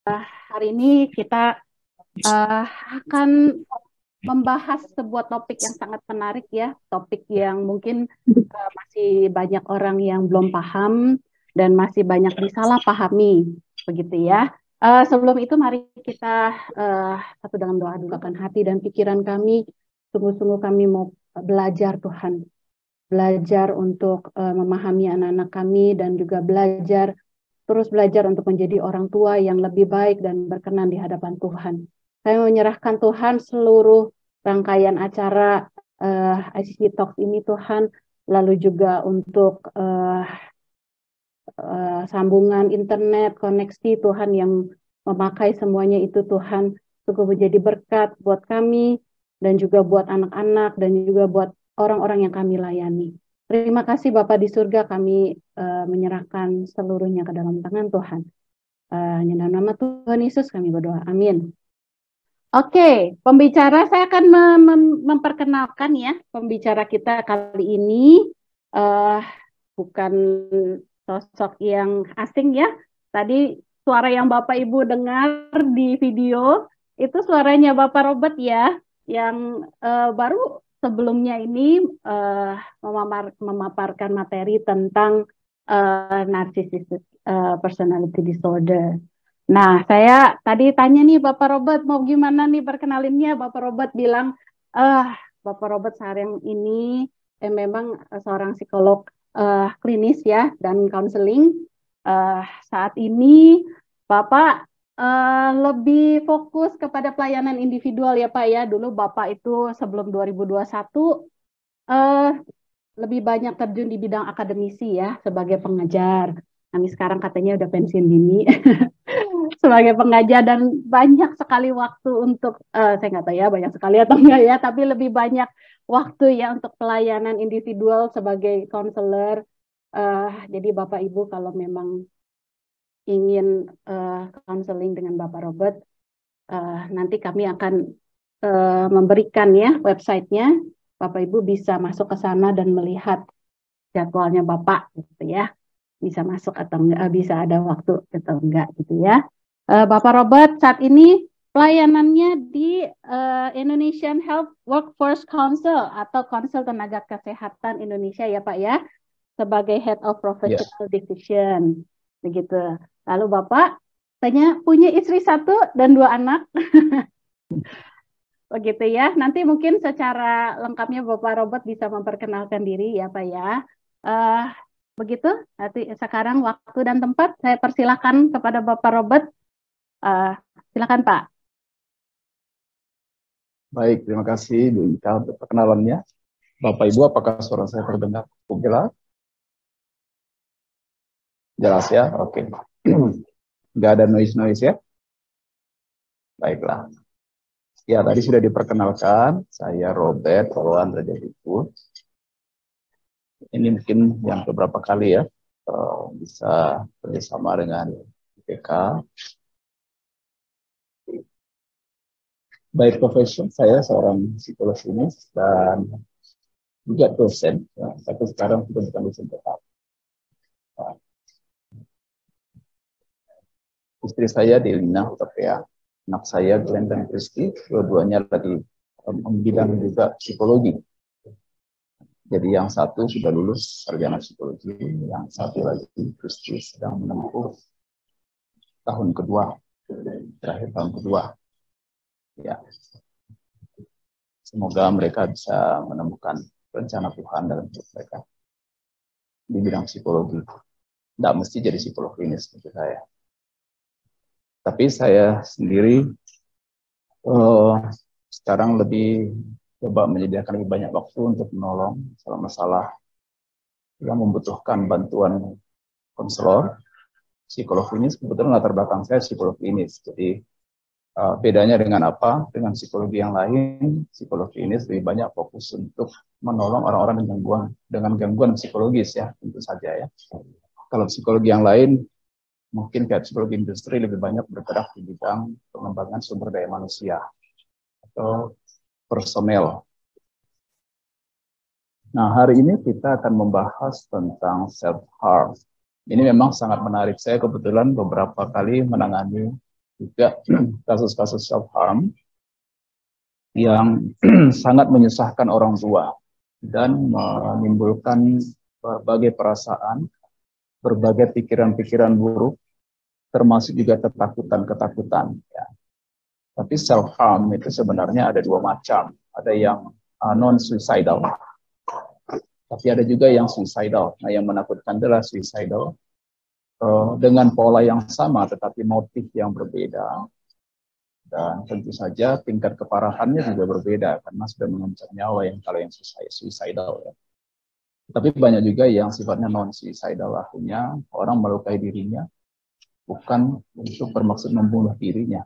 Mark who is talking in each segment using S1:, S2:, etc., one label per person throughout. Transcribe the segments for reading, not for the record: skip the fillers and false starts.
S1: Hari ini kita akan membahas sebuah topik yang sangat menarik ya, topik yang mungkin masih banyak orang yang belum paham dan masih banyak disalahpahami, begitu ya. Sebelum itu mari kita satu dengan doa dulukan hati dan pikiran kami. Sungguh-sungguh kami mau belajar Tuhan, belajar untuk memahami anak-anak kami dan juga terus belajar untuk menjadi orang tua yang lebih baik dan berkenan di hadapan Tuhan. Saya menyerahkan Tuhan seluruh rangkaian acara ICC Talks ini Tuhan, lalu juga untuk sambungan internet, koneksi Tuhan yang memakai semuanya itu Tuhan, sungguh menjadi berkat buat kami dan juga buat anak-anak dan juga buat orang-orang yang kami layani. Terima kasih Bapak di surga, kami menyerahkan seluruhnya ke dalam tangan Tuhan. Dalam nama Tuhan Yesus kami berdoa. Amin. Oke, pembicara saya akan memperkenalkan ya pembicara kita kali ini. Bukan sosok yang asing ya. Tadi suara yang Bapak Ibu dengar di video itu suaranya Bapak Robert ya, yang baru sebelumnya ini memaparkan materi tentang narcissistic personality disorder. Nah, saya tadi tanya nih Bapak Robert, mau gimana nih perkenalinnya? Bapak Robert bilang, Bapak Robert sekarang ini memang seorang psikolog klinis ya dan konseling. Saat ini Bapak lebih fokus kepada pelayanan individual ya Pak ya. Dulu Bapak itu sebelum 2021 lebih banyak terjun di bidang akademisi ya sebagai pengajar. Kami sekarang katanya udah pensiun dini. Sebagai pengajar dan banyak sekali waktu untuk saya nggak tahu ya banyak sekali atau enggak ya, tapi lebih banyak waktu ya untuk pelayanan individual sebagai konselor. Jadi Bapak Ibu kalau memang ingin konseling dengan Bapak Robert, nanti kami akan memberikan ya websitenya. Bapak Ibu bisa masuk ke sana dan melihat jadwalnya Bapak gitu ya, bisa masuk atau enggak, bisa ada waktu atau enggak gitu ya. Bapak Robert saat ini pelayanannya di Indonesian Health Workforce Council atau Konsul Tenaga Kesehatan Indonesia ya Pak ya, sebagai Head of
S2: Ya,
S1: Professional Division begitu. Lalu Bapak tanya punya istri 1 dan 2 anak begitu ya. Nanti mungkin secara lengkapnya Bapak Robert bisa memperkenalkan diri ya Pak ya. Uh, Begitu. Nanti sekarang waktu dan tempat saya persilahkan kepada Bapak Robert. Silakan Pak.
S2: baik. Terima kasih Bu Ika untuk perkenalannya. Bapak Ibu, apakah suara saya terdengar cukup jelas? Jelas ya? Oke. Nggak ada noise-noise ya? Baiklah. Ya, tadi sudah diperkenalkan. Saya Robert Poluan Rajadipur. Ini mungkin yang beberapa kali ya bisa bersama dengan BPK. By profession, saya seorang psikolog klinis dan juga dosen. Ya, tapi sekarang sudah bukan dosen tetap. Nah, istri saya Delina Utopia, anak saya Glenn dan Christy, dua-duanya lagi bidang juga psikologi. Jadi yang satu sudah lulus sarjana psikologi, yang satu lagi Christy sedang menempuh tahun kedua, terakhir tahun kedua. Ya, semoga mereka bisa menemukan rencana Tuhan dalam hidup mereka di bidang psikologi. Tidak mesti jadi psikolog klinis seperti saya. Tapi saya sendiri sekarang lebih coba menyediakan lebih banyak waktu untuk menolong masalah-masalah yang membutuhkan bantuan konselor, psikolog klinis. Kebetulan latar belakang saya psikolog klinis. Jadi bedanya dengan apa? Dengan psikologi yang lain, psikolog klinis lebih banyak fokus untuk menolong orang-orang dengan gangguan psikologis ya, tentu saja ya. Kalau psikologi yang lain, mungkin kayak psikologi industri lebih banyak bergerak di bidang pengembangan sumber daya manusia atau personel. Nah, hari ini kita akan membahas tentang self-harm. Ini memang sangat menarik. Saya kebetulan beberapa kali menangani juga kasus-kasus self-harm yang sangat menyusahkan orang tua dan menimbulkan berbagai perasaan, berbagai pikiran-pikiran buruk, termasuk juga ketakutan-ketakutan. Ya. Tapi self-harm itu sebenarnya ada dua macam. Ada yang non-suicidal, tapi ada juga yang suicidal. Nah, yang menakutkan adalah suicidal dengan pola yang sama, tetapi motif yang berbeda. Dan tentu saja tingkat keparahannya juga berbeda, karena sudah mengancam nyawa yang kalau yang suicidal. Ya. Tapi banyak juga yang sifatnya non-suicidal, artinya orang melukai dirinya bukan untuk bermaksud membunuh dirinya.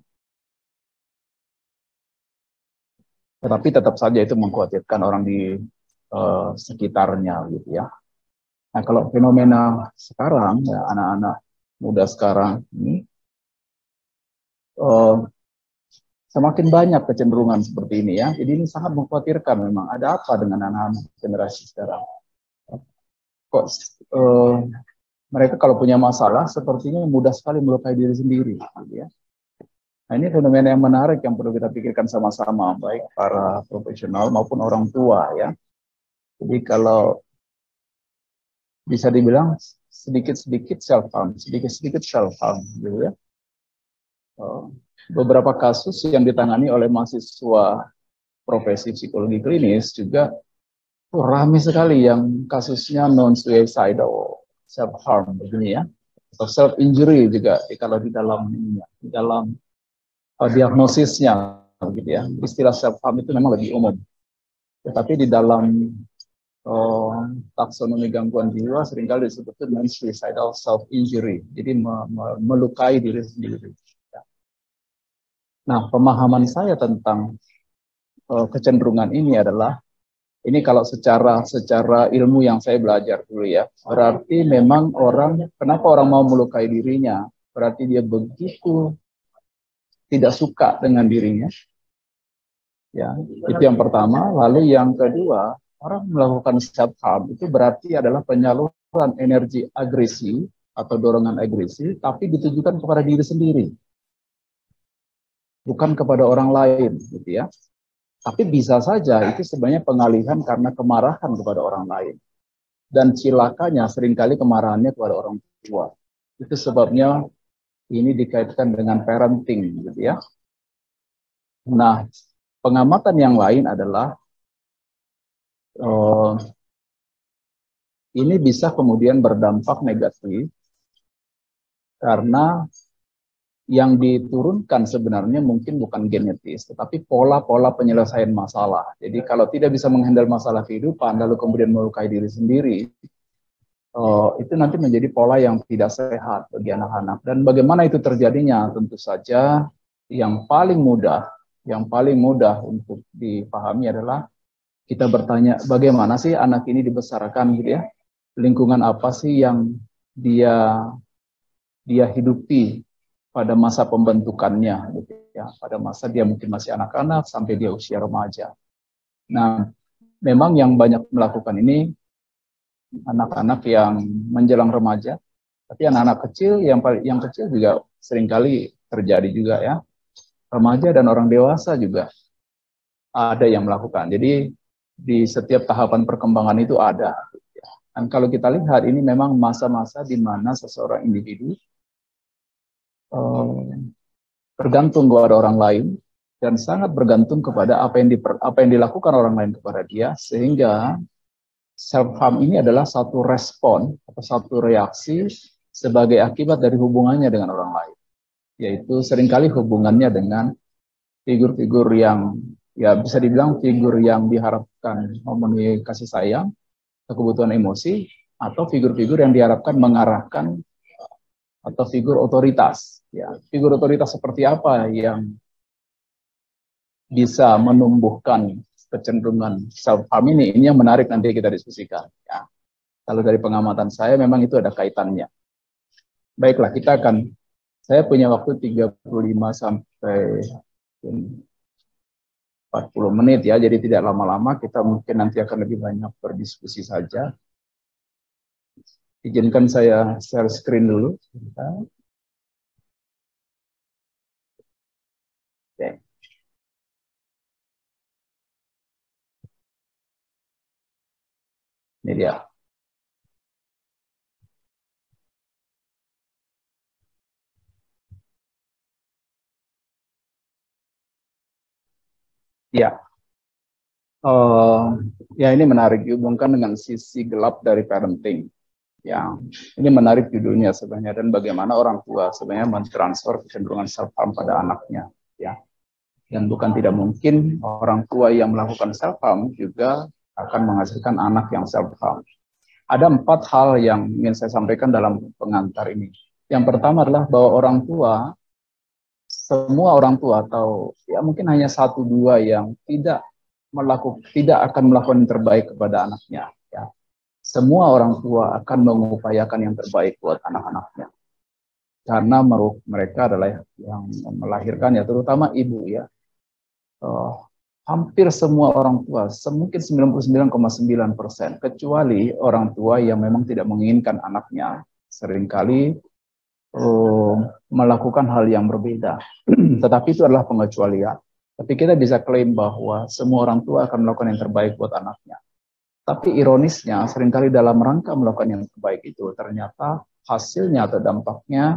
S2: Tetapi tetap saja itu mengkhawatirkan orang di sekitarnya, gitu ya. Nah, kalau fenomena sekarang, ya, anak-anak muda sekarang ini semakin banyak kecenderungan seperti ini ya. Jadi ini sangat mengkhawatirkan memang. Ada apa dengan anak-anak generasi sekarang? Kok mereka kalau punya masalah sepertinya mudah sekali melukai diri sendiri, gitu ya. Nah, ini fenomena yang menarik yang perlu kita pikirkan sama-sama, baik para profesional maupun orang tua ya. Jadi kalau bisa dibilang sedikit-sedikit self-harm, sedikit-sedikit self-harm, gitu ya. Beberapa kasus yang ditangani oleh mahasiswa profesi psikologi klinis juga ramai sekali yang kasusnya non-suicidal, self-harm begini ya, atau self-injury juga kalau di dalam diagnosisnya, gitu ya. Istilah self-harm itu memang lebih umum, tetapi di dalam taksonomi gangguan jiwa seringkali disebut non-suicidal self-injury, jadi melukai diri sendiri. Nah, pemahaman saya tentang kecenderungan ini adalah, ini kalau secara ilmu yang saya belajar dulu ya, berarti memang kenapa orang mau melukai dirinya? Berarti dia begitu tidak suka dengan dirinya. Ya, itu yang pertama. Lalu yang kedua, orang melakukan self-harm itu berarti adalah penyaluran energi agresi atau dorongan agresi, tapi ditujukan kepada diri sendiri, bukan kepada orang lain, gitu ya. Tapi bisa saja itu sebenarnya pengalihan karena kemarahan kepada orang lain. Dan cilakanya seringkali kemarahannya kepada orang tua. Itu sebabnya ini dikaitkan dengan parenting, gitu ya. Nah, pengamatan yang lain adalah ini bisa kemudian berdampak negatif karena yang diturunkan sebenarnya mungkin bukan genetis, tetapi pola-pola penyelesaian masalah. Jadi kalau tidak bisa menghandle masalah kehidupan, lalu kemudian melukai diri sendiri, itu nanti menjadi pola yang tidak sehat bagi anak-anak. Dan bagaimana itu terjadinya? Tentu saja yang paling mudah untuk dipahami adalah kita bertanya, bagaimana sih anak ini dibesarkan, gitu ya? Lingkungan apa sih yang dia hidupi pada masa pembentukannya, gitu ya. Pada masa dia mungkin masih anak-anak sampai dia usia remaja. Nah, memang yang banyak melakukan ini anak-anak yang menjelang remaja, tapi anak-anak kecil yang kecil juga seringkali terjadi juga ya. Remaja dan orang dewasa juga ada yang melakukan. Jadi di setiap tahapan perkembangan itu ada. Dan kalau kita lihat ini memang masa-masa di mana seseorang individu bergantung kepada orang lain dan sangat bergantung kepada apa yang dilakukan orang lain kepada dia, sehingga self-harm ini adalah satu respon atau satu reaksi sebagai akibat dari hubungannya dengan orang lain, yaitu seringkali hubungannya dengan figur-figur yang ya bisa dibilang figur yang diharapkan memenuhi kasih sayang, kebutuhan emosi, atau figur-figur yang diharapkan mengarahkan atau figur otoritas. Ya, figur otoritas seperti apa yang bisa menumbuhkan kecenderungan self-harm ini yang menarik nanti kita diskusikan. Ya. Kalau dari pengamatan saya memang itu ada kaitannya. Baiklah, saya punya waktu 35 sampai 40 menit ya, jadi tidak lama-lama, kita mungkin nanti akan lebih banyak berdiskusi saja. Izinkan saya share screen dulu. Oke. Ini dia. Ya, ya ini menarik dihubungkan dengan sisi gelap dari parenting. Ya, ini menarik judulnya sebenarnya, dan bagaimana orang tua sebenarnya mentransfer kecenderungan self harm pada anaknya. Ya, dan bukan tidak mungkin orang tua yang melakukan self harm juga akan menghasilkan anak yang self harm. Ada 4 hal yang ingin saya sampaikan dalam pengantar ini. Yang pertama adalah bahwa orang tua, semua orang tua atau ya mungkin hanya 1-2 yang tidak akan melakukan yang terbaik kepada anaknya. Ya. Semua orang tua akan mengupayakan yang terbaik buat anak-anaknya. Karena mereka adalah yang melahirkan, ya terutama ibu ya. Hampir semua orang tua, mungkin 99,9%, kecuali orang tua yang memang tidak menginginkan anaknya, seringkali melakukan hal yang berbeda. Tetapi itu adalah pengecualian. Tapi kita bisa klaim bahwa semua orang tua akan melakukan yang terbaik buat anaknya. Tapi ironisnya, seringkali dalam rangka melakukan yang terbaik itu, ternyata hasilnya atau dampaknya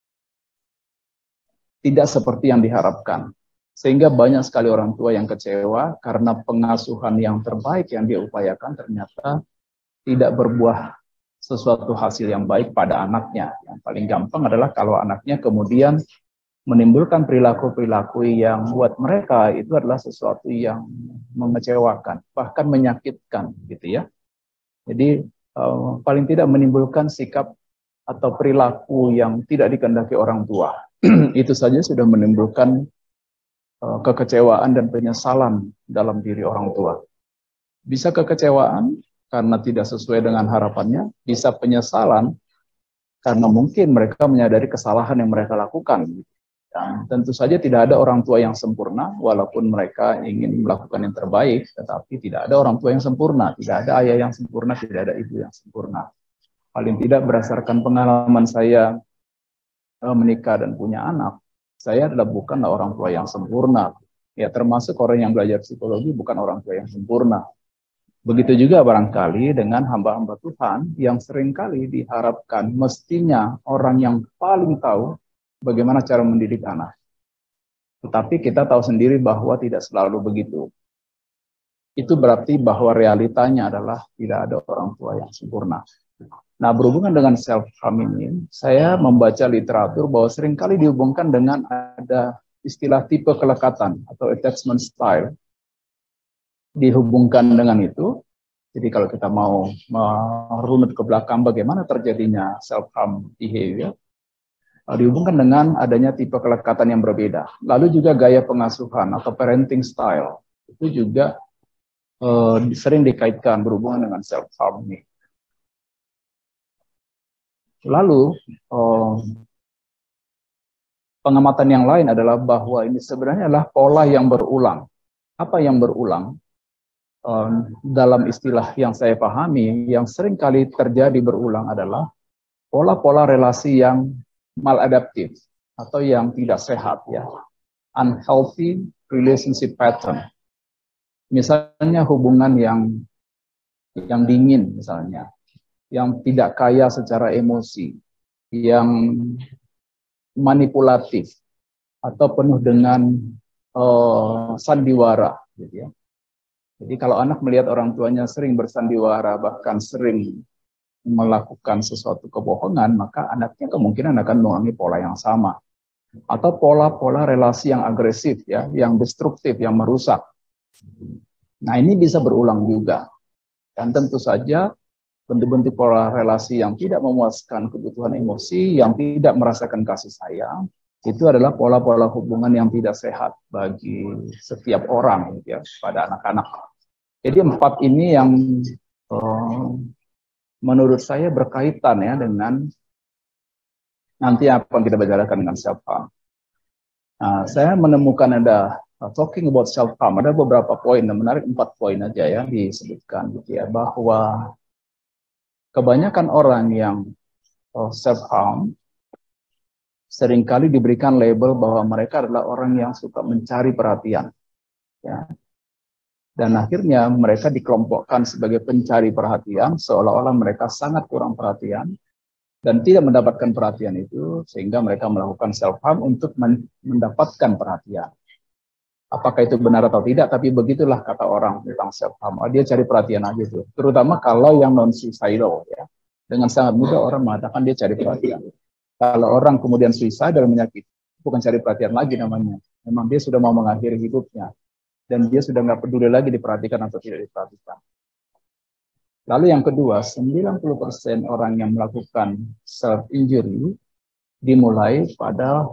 S2: tidak seperti yang diharapkan. Sehingga banyak sekali orang tua yang kecewa karena pengasuhan yang terbaik yang dia upayakan ternyata tidak berbuah sesuatu hasil yang baik pada anaknya. Yang paling gampang adalah kalau anaknya kemudian menimbulkan perilaku-perilaku yang buat mereka itu adalah sesuatu yang mengecewakan, bahkan menyakitkan, gitu ya. Jadi paling tidak menimbulkan sikap atau perilaku yang tidak dikehendaki orang tua. Itu saja sudah menimbulkan kekecewaan dan penyesalan dalam diri orang tua. Bisa kekecewaan karena tidak sesuai dengan harapannya, bisa penyesalan karena mungkin mereka menyadari kesalahan yang mereka lakukan. Dan tentu saja tidak ada orang tua yang sempurna, walaupun mereka ingin melakukan yang terbaik, tetapi tidak ada orang tua yang sempurna, tidak ada ayah yang sempurna, tidak ada ibu yang sempurna. Paling tidak berdasarkan pengalaman saya menikah dan punya anak, saya adalah bukanlah orang tua yang sempurna. Ya, termasuk orang yang belajar psikologi bukan orang tua yang sempurna. Begitu juga barangkali dengan hamba-hamba Tuhan yang seringkali diharapkan mestinya orang yang paling tahu bagaimana cara mendidik anak. Tetapi kita tahu sendiri bahwa tidak selalu begitu. Itu berarti bahwa realitanya adalah tidak ada orang tua yang sempurna. Nah, berhubungan dengan self-harm ini, saya membaca literatur bahwa seringkali dihubungkan dengan ada istilah tipe kelekatan atau attachment style. Dihubungkan dengan itu, jadi kalau kita mau merunut ke belakang bagaimana terjadinya self-harm behavior, dihubungkan dengan adanya tipe kelekatan yang berbeda. Lalu juga gaya pengasuhan atau parenting style, itu juga sering dikaitkan berhubungan dengan self-harm ini. Lalu, pengamatan yang lain adalah bahwa ini sebenarnya adalah pola yang berulang. Apa yang berulang? Dalam istilah yang saya pahami, yang sering kali terjadi berulang adalah pola-pola relasi yang maladaptif atau yang tidak sehat, ya, unhealthy relationship pattern. Misalnya hubungan yang dingin, misalnya, yang tidak kaya secara emosi, yang manipulatif atau penuh dengan sandiwara, gitu ya. Jadi kalau anak melihat orang tuanya sering bersandiwara, bahkan sering melakukan sesuatu kebohongan, maka anaknya kemungkinan akan mengalami pola yang sama. Atau pola-pola relasi yang agresif, ya, yang destruktif, yang merusak. Nah, ini bisa berulang juga. Dan tentu saja bentuk-bentuk pola relasi yang tidak memuaskan kebutuhan emosi, yang tidak merasakan kasih sayang, itu adalah pola-pola hubungan yang tidak sehat bagi setiap orang, ya, pada anak-anak. Jadi 4 ini yang menurut saya berkaitan, ya, dengan nanti apa yang kita bicarakan dengan self-harm. Nah, saya menemukan ada talking about self-harm, ada beberapa poin, menarik 4 poin aja ya disebutkan, gitu ya, bahwa kebanyakan orang yang self-harm seringkali diberikan label bahwa mereka adalah orang yang suka mencari perhatian. Ya. Dan akhirnya mereka dikelompokkan sebagai pencari perhatian, seolah-olah mereka sangat kurang perhatian, dan tidak mendapatkan perhatian itu, sehingga mereka melakukan self-harm untuk mendapatkan perhatian. Apakah itu benar atau tidak, tapi begitulah kata orang tentang self-harm. Dia cari perhatian aja tuh. Terutama kalau yang non-suicidal. Ya. Dengan sangat mudah orang mengatakan dia cari perhatian. Kalau orang kemudian suicidal menyakiti, bukan cari perhatian lagi namanya. Memang dia sudah mau mengakhiri hidupnya. Dan dia sudah nggak peduli lagi diperhatikan atau tidak diperhatikan. Lalu yang kedua, 90% orang yang melakukan self-injury dimulai pada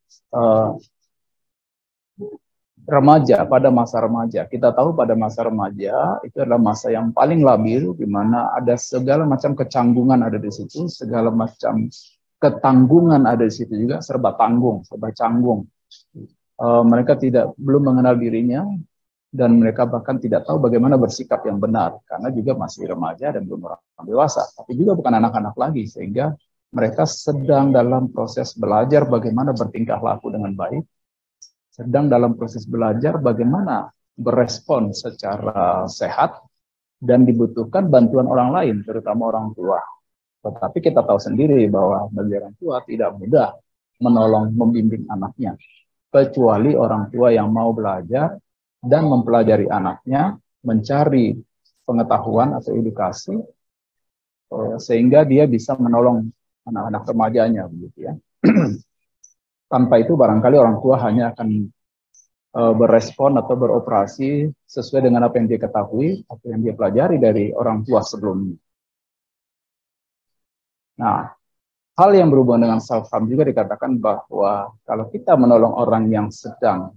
S2: remaja, pada masa remaja. Kita tahu pada masa remaja itu adalah masa yang paling labil, di mana ada segala macam kecanggungan ada di situ, segala macam ketanggungan ada di situ juga, serba tanggung, serba canggung. Mereka belum mengenal dirinya, dan mereka bahkan tidak tahu bagaimana bersikap yang benar, karena juga masih remaja dan belum orang dewasa, tapi juga bukan anak-anak lagi, sehingga mereka sedang dalam proses belajar bagaimana bertingkah laku dengan baik, sedang dalam proses belajar bagaimana berespon secara sehat, dan dibutuhkan bantuan orang lain, terutama orang tua. Tetapi kita tahu sendiri bahwa bagi orang tua tidak mudah menolong, membimbing anaknya, kecuali orang tua yang mau belajar dan mempelajari anaknya, mencari pengetahuan atau edukasi, sehingga dia bisa menolong anak-anak remajanya, begitu ya. Tanpa itu barangkali orang tua hanya akan berespon atau beroperasi sesuai dengan apa yang dia ketahui, apa yang dia pelajari dari orang tua sebelumnya. Nah, hal yang berhubungan dengan self-harm juga dikatakan bahwa kalau kita menolong orang yang sedang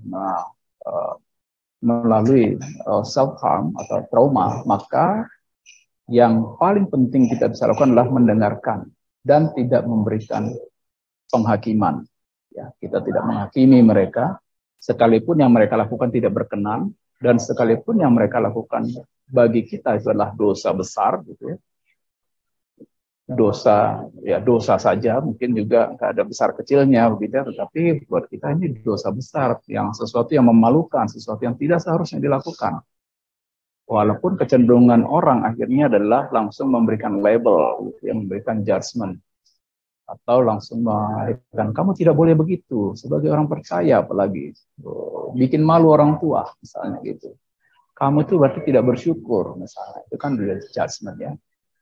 S2: melalui self-harm atau trauma, maka yang paling penting kita bisa lakukan adalah mendengarkan dan tidak memberikan penghakiman. Ya, kita tidak menghakimi mereka, sekalipun yang mereka lakukan tidak berkenan, dan sekalipun yang mereka lakukan bagi kita itu adalah dosa besar, gitu ya. Dosa saja, mungkin juga nggak ada besar kecilnya, begitu, tetapi buat kita ini dosa besar, yang sesuatu yang memalukan, sesuatu yang tidak seharusnya dilakukan. Walaupun kecenderungan orang akhirnya adalah langsung memberikan label, yang memberikan judgment, atau langsung mengatakan kamu tidak boleh begitu sebagai orang percaya, apalagi bikin malu orang tua, misalnya gitu. Kamu itu berarti tidak bersyukur, misalnya, itu kan udah judgment ya.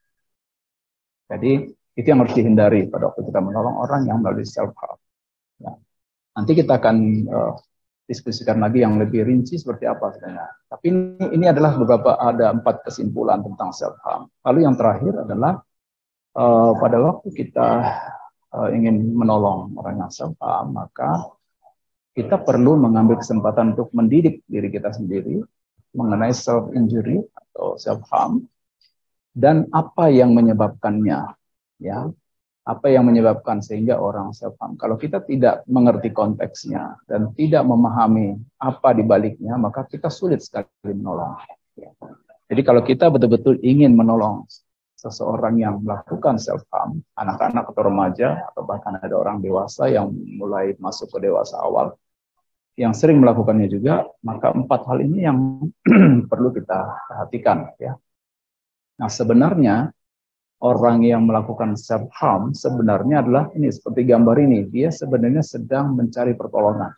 S2: Jadi itu yang harus dihindari pada waktu kita menolong orang yang melalui self-harm. Ya. Nanti kita akan diskusikan lagi yang lebih rinci seperti apa sebenarnya. Tapi ini adalah ada 4 kesimpulan tentang self-harm. Lalu yang terakhir adalah pada waktu kita ingin menolong orang yang self-harm, maka kita perlu mengambil kesempatan untuk mendidik diri kita sendiri mengenai self-injury atau self-harm, dan apa yang menyebabkannya, ya, apa yang menyebabkan sehingga orang self-harm. Kalau kita tidak mengerti konteksnya dan tidak memahami apa di baliknya, maka kita sulit sekali menolong. Jadi kalau kita betul-betul ingin menolong seseorang yang melakukan self-harm, anak-anak atau remaja, atau bahkan ada orang dewasa yang mulai masuk ke dewasa awal, yang sering melakukannya juga, maka 4 hal ini yang perlu kita perhatikan, ya. Nah, sebenarnya orang yang melakukan self-harm sebenarnya adalah ini, seperti gambar ini, dia sebenarnya sedang mencari pertolongan.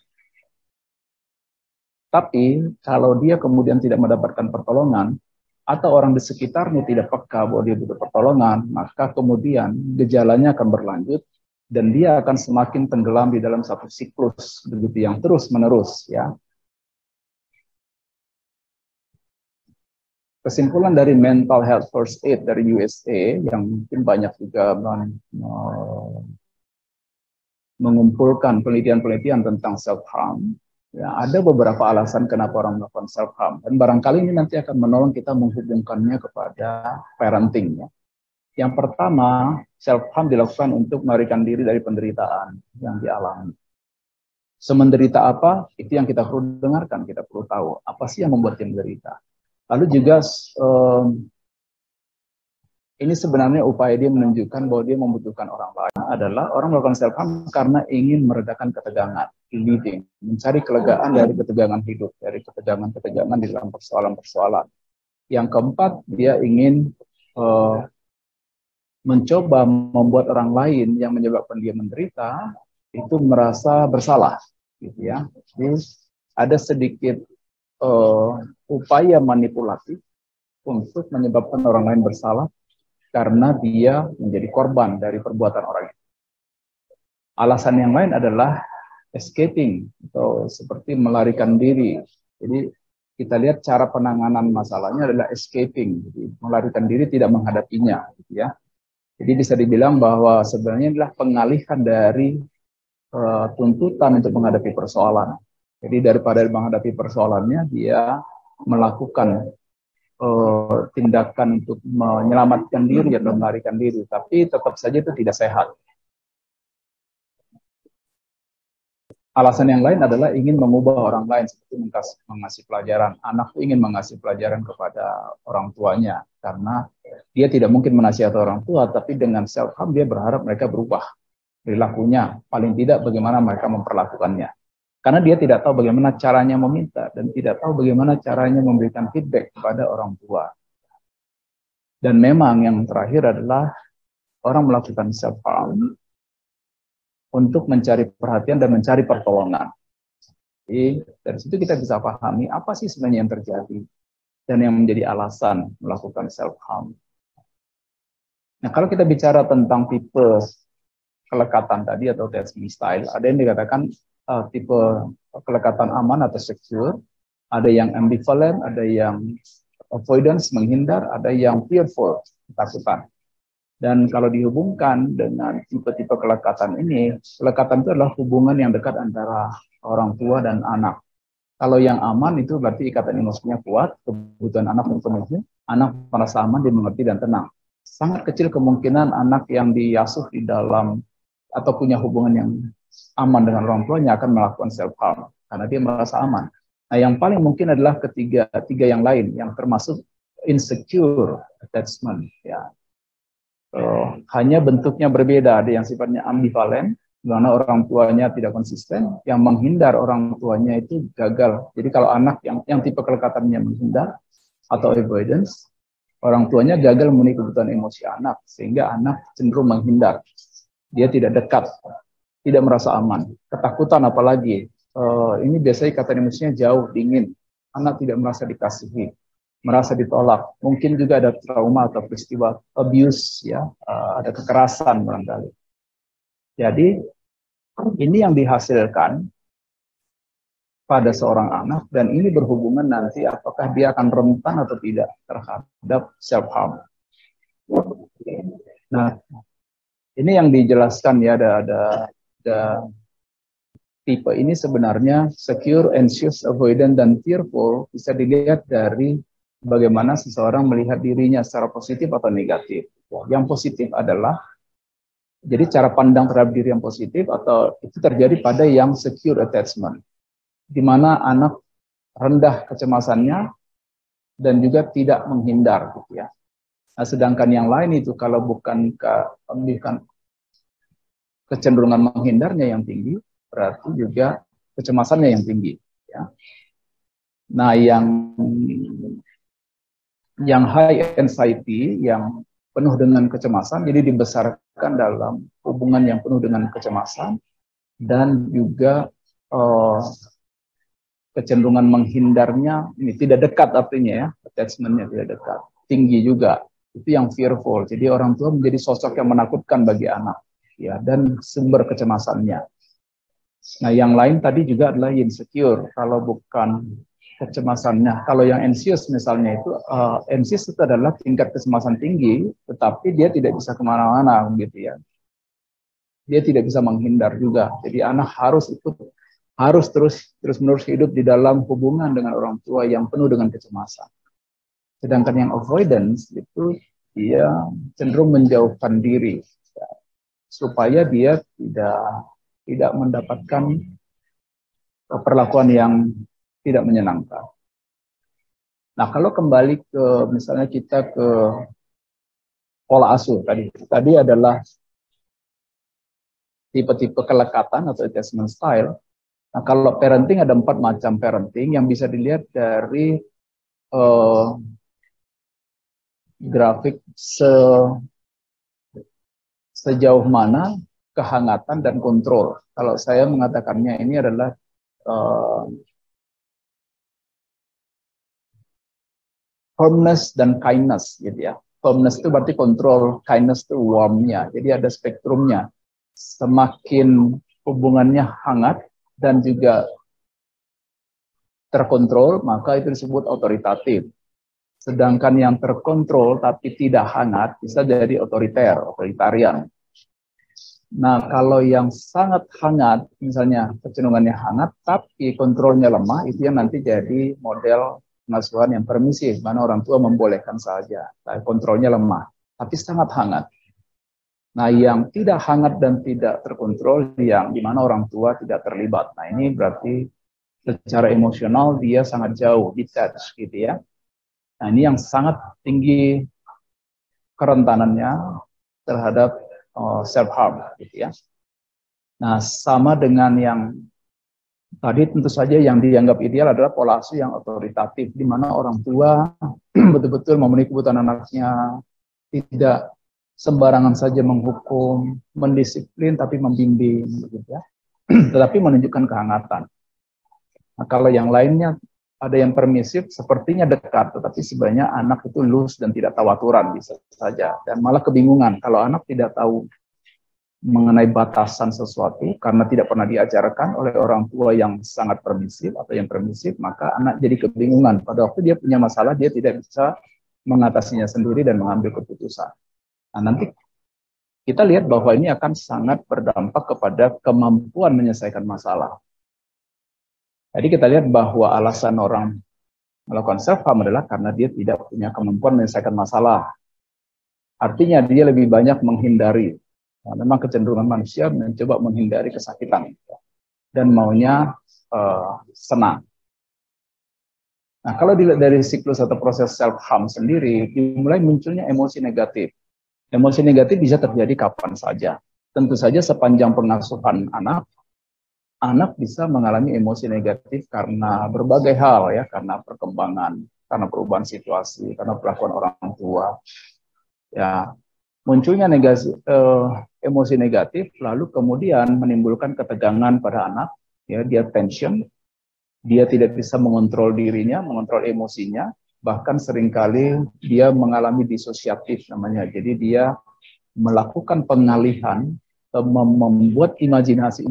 S2: Tapi kalau dia kemudian tidak mendapatkan pertolongan, atau orang di sekitarnya tidak peka bahwa dia butuh pertolongan, maka kemudian gejalanya akan berlanjut, dan dia akan semakin tenggelam di dalam satu siklus begitu yang terus-menerus, ya. Kesimpulan dari Mental Health First Aid dari USA, yang mungkin banyak juga mengumpulkan penelitian-penelitian tentang self-harm, ya, ada beberapa alasan kenapa orang melakukan self-harm, dan barangkali ini nanti akan menolong kita menghubungkannya kepada parenting, ya. Yang pertama, self-harm dilakukan untuk melarikan diri dari penderitaan yang dialami. Semenderita apa? Itu yang kita perlu dengarkan, kita perlu tahu apa sih yang membuat dia menderita. Lalu juga Ini sebenarnya upaya dia menunjukkan bahwa dia membutuhkan orang lain adalah orang melakukan self harm karena ingin meredakan ketegangan, relieving, mencari kelegaan dari ketegangan hidup, dari ketegangan-ketegangan di dalam persoalan-persoalan. Yang keempat, dia ingin mencoba membuat orang lain yang menyebabkan dia menderita itu merasa bersalah, gitu ya. Jadi ada sedikit upaya manipulatif untuk menyebabkan orang lain bersalah karena dia menjadi korban dari perbuatan orang itu. Alasan yang lain adalah escaping atau seperti melarikan diri. Jadi kita lihat cara penanganan masalahnya adalah escaping, jadi melarikan diri, tidak menghadapinya, gitu ya. Jadi bisa dibilang bahwa sebenarnya adalah pengalihan dari tuntutan untuk menghadapi persoalan. Jadi daripada menghadapi persoalannya, dia melakukan tindakan untuk menyelamatkan diri atau melarikan diri, tapi tetap saja itu tidak sehat. Alasan yang lain adalah ingin mengubah orang lain, seperti mengasih pelajaran. Anak itu ingin mengasih pelajaran kepada orang tuanya, karena dia tidak mungkin menasihati orang tua, tapi dengan self-harm dia berharap mereka berubah perilakunya, paling tidak bagaimana mereka memperlakukannya. Karena dia tidak tahu bagaimana caranya meminta, dan tidak tahu bagaimana caranya memberikan feedback kepada orang tua. Dan memang yang terakhir adalah orang melakukan self-harm untuk mencari perhatian dan mencari pertolongan. Jadi dari situ kita bisa pahami apa sih sebenarnya yang terjadi dan yang menjadi alasan melakukan self-harm. Nah, kalau kita bicara tentang tipe kelekatan tadi atau attachment style, ada yang dikatakan tipe kelekatan aman atau secure, ada yang ambivalent, ada yang avoidance, menghindar, ada yang fearful, ketakutan. Dan kalau dihubungkan dengan tipe-tipe kelekatan ini, kelekatan itu adalah hubungan yang dekat antara orang tua dan anak. Kalau yang aman itu berarti ikatan emosinya kuat, kebutuhan anak terpenuhi, anak merasa aman, dimengerti dan tenang. Sangat kecil kemungkinan anak yang diasuh di dalam atau punya hubungan yang aman dengan orang tuanya akan melakukan self-harm, karena dia merasa aman. Nah, yang paling mungkin adalah tiga yang lain, yang termasuk insecure attachment, ya. Hanya bentuknya berbeda, ada yang sifatnya ambivalen, di mana orang tuanya tidak konsisten, yang menghindar orang tuanya itu gagal. Jadi kalau anak yang tipe kelekatannya menghindar atau avoidance, orang tuanya gagal memenuhi kebutuhan emosi anak, sehingga anak cenderung menghindar. Dia tidak dekat, tidak merasa aman. Ketakutan apalagi, ini biasanya ikatan emosinya jauh, dingin. Anak tidak merasa dikasihi, merasa ditolak. Mungkin juga ada trauma atau peristiwa abuse, ya, ada kekerasan barangkali. Jadi ini yang dihasilkan pada seorang anak, dan ini berhubungan nanti apakah dia akan rentan atau tidak terhadap self-harm. Nah, ini yang dijelaskan ya, ada tipe ini sebenarnya secure, anxious, avoidant, dan fearful bisa dilihat dari bagaimana seseorang melihat dirinya secara positif atau negatif. Yang positif adalah, jadi cara pandang terhadap diri yang positif atau itu terjadi pada yang secure attachment, di mana anak rendah kecemasannya dan juga tidak menghindar, gitu ya. Nah, sedangkan yang lain itu kalau bukan kecenderungan menghindarnya yang tinggi, berarti juga kecemasannya yang tinggi, ya. Nah, yang high anxiety, yang penuh dengan kecemasan, jadi dibesarkan dalam hubungan yang penuh dengan kecemasan, dan juga kecenderungan menghindarnya ini tidak dekat, artinya ya, attachment-nya tidak dekat, tinggi juga. Itu yang fearful. Jadi orang tua menjadi sosok yang menakutkan bagi anak, ya, dan sumber kecemasannya. Nah, yang lain tadi juga adalah insecure. Kalau bukan kecemasannya, kalau yang anxious misalnya itu, anxious itu adalah tingkat kecemasan tinggi, tetapi dia tidak bisa kemana-mana, gitu ya. Dia tidak bisa menghindar juga. Jadi anak harus terus-menerus hidup di dalam hubungan dengan orang tua yang penuh dengan kecemasan. Sedangkan yang avoidance itu dia cenderung menjauhkan diri, ya, supaya dia tidak mendapatkan perlakuan yang tidak menyenangkan. Nah, kalau kembali ke misalnya kita ke pola asuh tadi. Tadi adalah tipe-tipe kelekatan atau attachment style. Nah, kalau parenting ada 4 macam parenting yang bisa dilihat dari grafik sejauh mana kehangatan dan kontrol. Kalau saya mengatakannya ini adalah firmness dan kindness gitu ya. Firmness itu berarti kontrol, kindness itu warmnya. Jadi ada spektrumnya. Semakin hubungannya hangat dan juga terkontrol, maka itu disebut otoritatif. Sedangkan yang terkontrol tapi tidak hangat bisa jadi otoritarian. Nah, kalau yang sangat hangat, misalnya kecenderungannya hangat tapi kontrolnya lemah, itu yang nanti jadi model pengasuhan yang permisif, mana orang tua membolehkan saja, tapi kontrolnya lemah, tapi sangat hangat. Nah, yang tidak hangat dan tidak terkontrol, yang dimana orang tua tidak terlibat. Nah, ini berarti secara emosional dia sangat jauh, detached gitu ya. Nah, ini yang sangat tinggi kerentanannya terhadap self-harm gitu ya. Nah, sama dengan yang tadi tentu saja yang dianggap ideal adalah pola asuh yang otoritatif, di mana orang tua betul-betul memenuhi kebutuhan anaknya, tidak sembarangan saja menghukum, mendisiplin, tapi membimbing, gitu ya. Tetapi menunjukkan kehangatan. Nah, kalau yang lainnya ada yang permisif, sepertinya dekat, tetapi sebenarnya anak itu loose dan tidak tahu aturan bisa saja, dan malah kebingungan kalau anak tidak tahu mengenai batasan sesuatu karena tidak pernah diajarkan oleh orang tua yang sangat permisif atau yang permisif, maka anak jadi kebingungan. Pada waktu dia punya masalah, dia tidak bisa mengatasinya sendiri dan mengambil keputusan. Nah, nanti kita lihat bahwa ini akan sangat berdampak kepada kemampuan menyelesaikan masalah. Jadi kita lihat bahwa alasan orang melakukan self-harm adalah karena dia tidak punya kemampuan menyelesaikan masalah. Artinya dia lebih banyak menghindari. Nah, memang kecenderungan manusia mencoba menghindari kesakitan dan maunya senang. Nah, kalau dilihat dari siklus atau proses self-harm sendiri, dimulai munculnya emosi negatif. Emosi negatif bisa terjadi kapan saja. Tentu saja sepanjang pengasuhan anak bisa mengalami emosi negatif karena berbagai hal ya, karena perkembangan, karena perubahan situasi, karena perlakuan orang tua. Ya, munculnya emosi negatif, lalu kemudian menimbulkan ketegangan pada anak, ya, dia tension, dia tidak bisa mengontrol dirinya, mengontrol emosinya, bahkan seringkali dia mengalami disosiatif namanya. Jadi dia melakukan pengalihan, membuat imajinasi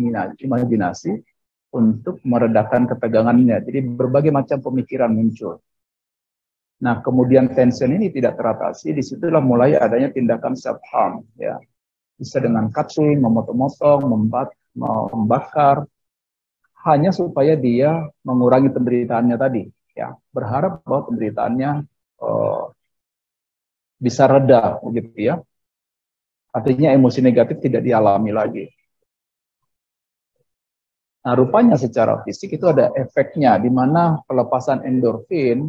S2: untuk meredakan ketegangannya. Jadi berbagai macam pemikiran muncul. Nah, kemudian tension ini tidak teratasi, disitulah mulai adanya tindakan self-harm. Ya. Bisa dengan cutting, memotong-motong, membakar, hanya supaya dia mengurangi penderitaannya tadi. Ya. Berharap bahwa penderitaannya bisa reda, begitu ya. Artinya emosi negatif tidak dialami lagi. Nah, rupanya secara fisik itu ada efeknya, di mana pelepasan endorfin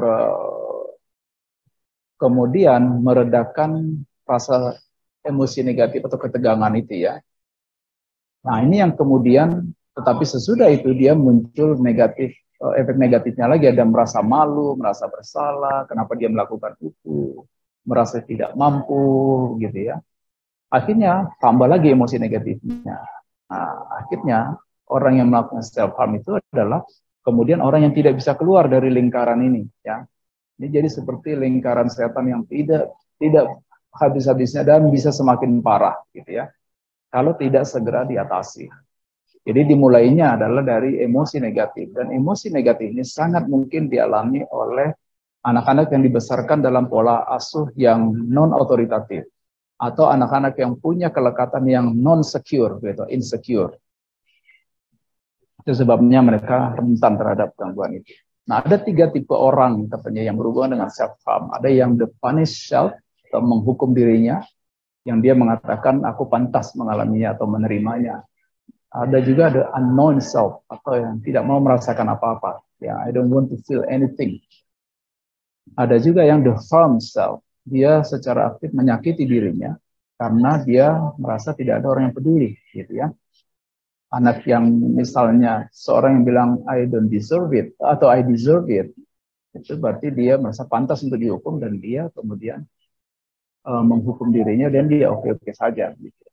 S2: kemudian meredakan rasa emosi negatif atau ketegangan itu ya. Nah, ini yang kemudian, tetapi sesudah itu dia muncul negatif, efek negatifnya lagi, ada merasa malu, merasa bersalah, kenapa dia melakukan itu, merasa tidak mampu, gitu ya. Akhirnya tambah lagi emosi negatifnya. Nah, akhirnya orang yang melakukan self-harm itu adalah kemudian orang yang tidak bisa keluar dari lingkaran ini. Ya. Ini jadi seperti lingkaran setan yang tidak habis-habisnya dan bisa semakin parah, gitu ya. Kalau tidak segera diatasi. Jadi dimulainya adalah dari emosi negatif. Dan emosi negatif ini sangat mungkin dialami oleh anak-anak yang dibesarkan dalam pola asuh yang non-autoritatif. Atau anak-anak yang punya kelekatan yang non-secure, gitu, insecure. Itu sebabnya mereka rentan terhadap gangguan itu. Nah, ada 3 tipe orang katanya yang berhubungan dengan self-harm. Ada yang the punish self, atau menghukum dirinya, yang dia mengatakan aku pantas mengalaminya atau menerimanya. Ada juga the unknown self, atau yang tidak mau merasakan apa-apa. Ya, I don't want to feel anything. Ada juga yang the firm self, dia secara aktif menyakiti dirinya karena dia merasa tidak ada orang yang peduli, gitu ya. Anak yang misalnya seorang yang bilang I don't deserve it atau I deserve it, itu berarti dia merasa pantas untuk dihukum dan dia kemudian menghukum dirinya dan dia oke-oke saja. Gitu.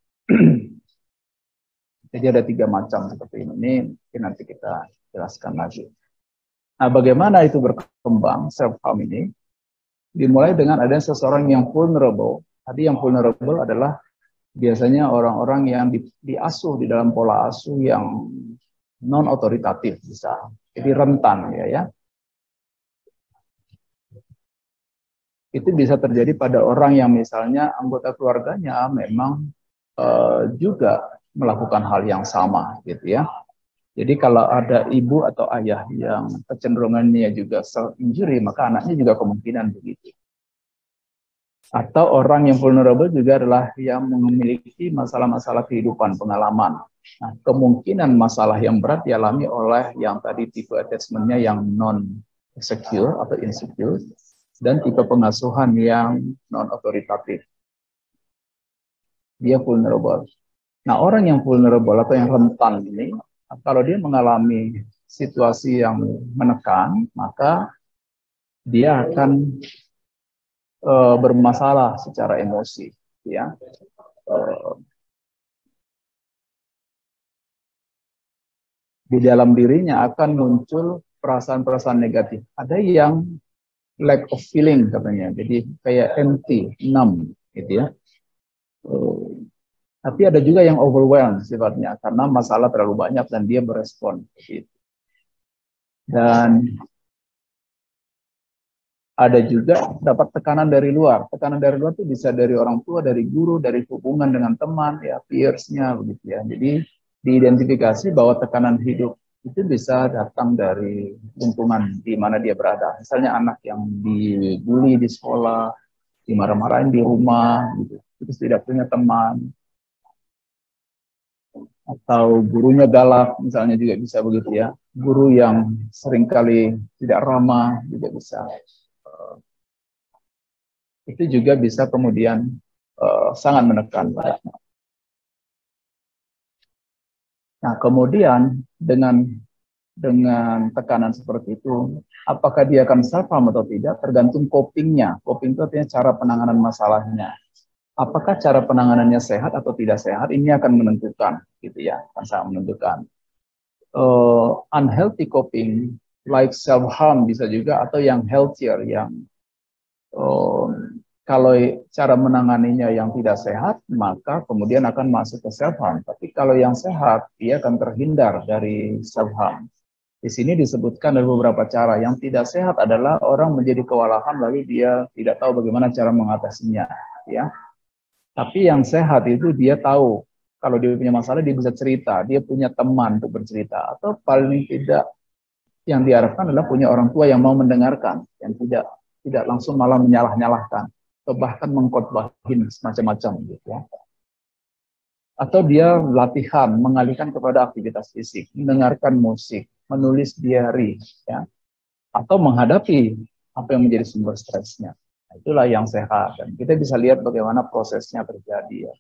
S2: Jadi ada 3 macam seperti ini nanti kita jelaskan lagi. Nah, bagaimana itu berkembang self-harm ini? Dimulai dengan adanya seseorang yang vulnerable. Tadi yang vulnerable adalah biasanya orang-orang yang diasuh di dalam pola asuh yang non-otoritatif bisa. Jadi rentan ya. Itu bisa terjadi pada orang yang misalnya anggota keluarganya memang juga melakukan hal yang sama gitu ya. Jadi kalau ada ibu atau ayah yang kecenderungannya juga self-injury, maka anaknya juga kemungkinan begitu. Atau orang yang vulnerable juga adalah yang memiliki masalah-masalah kehidupan, pengalaman. Nah, kemungkinan masalah yang berat dialami oleh yang tadi tipe attachment-nya yang non-secure atau insecure, dan tipe pengasuhan yang non-otoritatif. Dia vulnerable. Nah, orang yang vulnerable atau yang rentan ini, kalau dia mengalami situasi yang menekan, maka dia akan bermasalah secara emosi, ya. Di dalam dirinya akan muncul perasaan-perasaan negatif. Ada yang lack of feeling katanya, jadi kayak empty, numb, gitu ya. Tapi ada juga yang overwhelmed sifatnya karena masalah terlalu banyak dan dia berespon. Gitu. Dan ada juga dapat tekanan dari luar. Tekanan dari luar itu bisa dari orang tua, dari guru, dari hubungan dengan teman, ya peers-nya begitu ya. Jadi diidentifikasi bahwa tekanan hidup itu bisa datang dari lingkungan di mana dia berada. Misalnya anak yang dibully di sekolah, dimarah-marahin di rumah, gitu. Terus tidak punya teman. Atau gurunya galak, misalnya juga bisa begitu ya. Guru yang seringkali tidak ramah juga bisa. Itu juga bisa kemudian sangat menekan. Nah, kemudian dengan tekanan seperti itu, apakah dia akan self-harm atau tidak, tergantung copingnya. Coping itu artinya cara penanganan masalahnya. Apakah cara penanganannya sehat atau tidak sehat, ini akan menentukan, gitu ya, akan sangat menentukan. Unhealthy coping, like self-harm bisa juga, atau yang healthier, yang kalau cara menanganinya yang tidak sehat, maka kemudian akan masuk ke self-harm. Tapi kalau yang sehat, dia akan terhindar dari self-harm. Di sini disebutkan ada beberapa cara. Yang tidak sehat adalah orang menjadi kewalahan, lalu dia tidak tahu bagaimana cara mengatasinya. Ya. Tapi yang sehat itu dia tahu, kalau dia punya masalah, dia bisa cerita, dia punya teman untuk bercerita. Atau paling tidak, yang diharapkan adalah punya orang tua yang mau mendengarkan, yang tidak langsung malah menyalah-nyalahkan, atau bahkan mengkhotbahin semacam-macam gitu ya. Atau dia latihan, mengalihkan kepada aktivitas fisik, mendengarkan musik, menulis diary, ya, atau menghadapi apa yang menjadi sumber stresnya. Nah, itulah yang sehat, dan kita bisa lihat bagaimana prosesnya terjadi ya.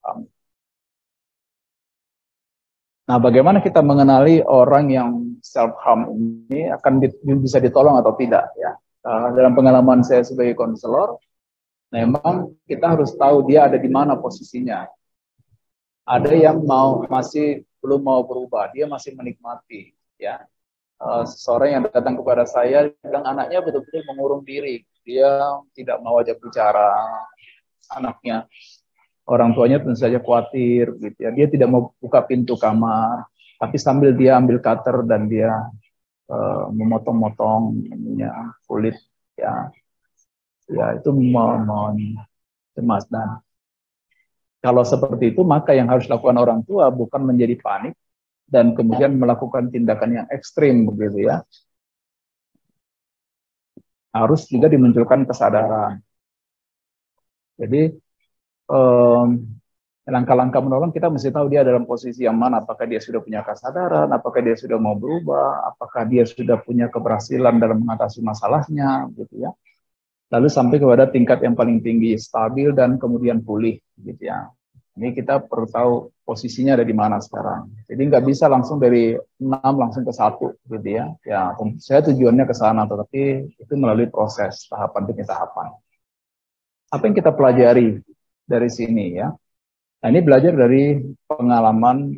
S2: Nah, bagaimana kita mengenali orang yang self-harm ini akan bisa ditolong atau tidak ya? Dalam pengalaman saya sebagai konselor, memang kita harus tahu dia ada di mana posisinya. Ada yang masih belum mau berubah, dia masih menikmati. Ya, seseorang yang datang kepada saya bilang anaknya betul-betul mengurung diri, dia tidak mau ajak bicara anaknya. Orang tuanya tentu saja khawatir, gitu ya. Dia tidak mau buka pintu kamar, tapi sambil dia ambil cutter dan dia memotong-motong kulit, ya itu cemas. Dan kalau seperti itu, maka yang harus dilakukan orang tua bukan menjadi panik dan kemudian melakukan tindakan yang ekstrim, begitu ya. Harus juga dimunculkan kesadaran. Jadi langkah-langkah menolong kita mesti tahu dia dalam posisi yang mana, apakah dia sudah punya kesadaran, apakah dia sudah mau berubah, apakah dia sudah punya keberhasilan dalam mengatasi masalahnya, gitu ya. lalu sampai kepada tingkat yang paling tinggi, stabil dan kemudian pulih, gitu ya. Ini kita perlu tahu posisinya ada di mana sekarang. Jadi nggak bisa langsung dari 6 langsung ke 1, gitu ya. Ya, tentu saya tujuannya ke sana, tetapi itu melalui proses tahapan demi tahapan. Apa yang kita pelajari dari sini ya? Nah, ini belajar dari pengalaman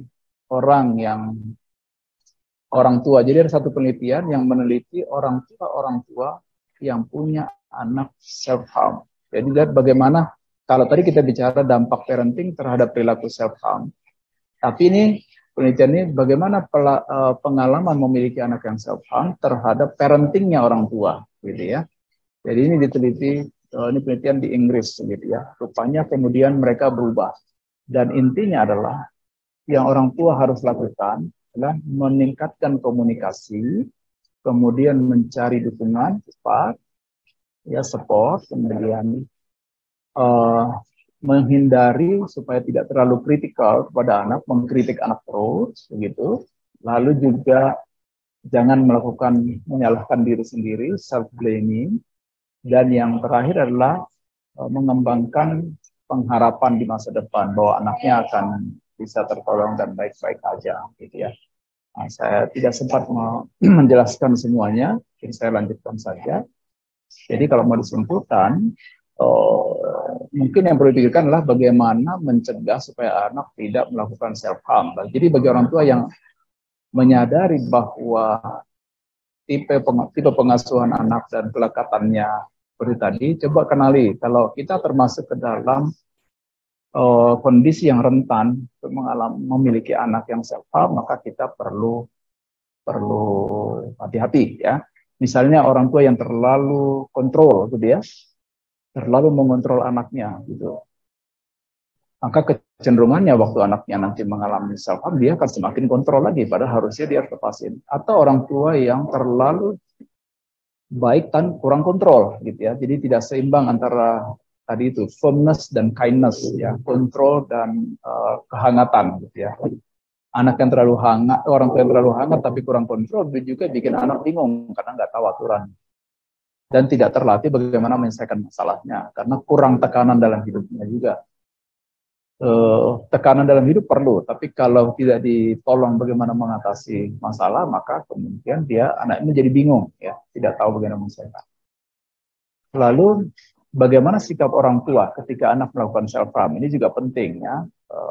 S2: orang tua. Jadi ada satu penelitian yang meneliti orang tua yang punya anak self harm. Jadi lihat bagaimana kalau tadi kita bicara dampak parenting terhadap perilaku self harm. Tapi ini penelitian ini bagaimana pengalaman memiliki anak yang self harm terhadap parentingnya orang tua, gitu ya. Jadi ini diteliti, ini penelitian di Inggris, gitu ya. Rupanya kemudian mereka berubah. Dan intinya adalah yang orang tua harus lakukan adalah meningkatkan komunikasi, kemudian mencari dukungan cepat, ya support, kemudian menghindari supaya tidak terlalu kritikal kepada anak, mengkritik anak terus, begitu. Lalu juga jangan menyalahkan diri sendiri, self blaming, dan yang terakhir adalah mengembangkan pengharapan di masa depan bahwa anaknya akan bisa tertolong dan baik-baik aja, gitu ya. Nah, saya tidak sempat menjelaskan semuanya, jadi saya lanjutkan saja. Jadi kalau mau disimpulkan, mungkin yang perlu dipikirkan adalah bagaimana mencegah supaya anak tidak melakukan self harm. Jadi bagi orang tua yang menyadari bahwa tipe pengasuhan anak dan kelekatannya seperti tadi, coba kenali kalau kita termasuk ke dalam kondisi yang rentan untuk memiliki anak yang self harm, maka kita perlu hati-hati ya. Misalnya orang tua yang terlalu kontrol, gitu ya, terlalu mengontrol anaknya, gitu. Maka kecenderungannya waktu anaknya nanti mengalami self harm, dia akan semakin kontrol lagi, padahal harusnya dia harus lepasin. Atau orang tua yang terlalu baik dan kurang kontrol, gitu ya. Jadi tidak seimbang antara tadi itu firmness dan kindness, ya, kontrol dan kehangatan, gitu ya. Anak yang terlalu hangat, orang tua yang terlalu hangat tapi kurang kontrol, itu juga bikin anak bingung karena nggak tahu aturan dan tidak terlatih bagaimana menyelesaikan masalahnya karena kurang tekanan dalam hidupnya juga. Tekanan dalam hidup perlu, tapi kalau tidak ditolong bagaimana mengatasi masalah, maka kemudian anak ini jadi bingung, ya, tidak tahu bagaimana menyelesaikan. Lalu bagaimana sikap orang tua ketika anak melakukan self harm, ini juga penting, ya.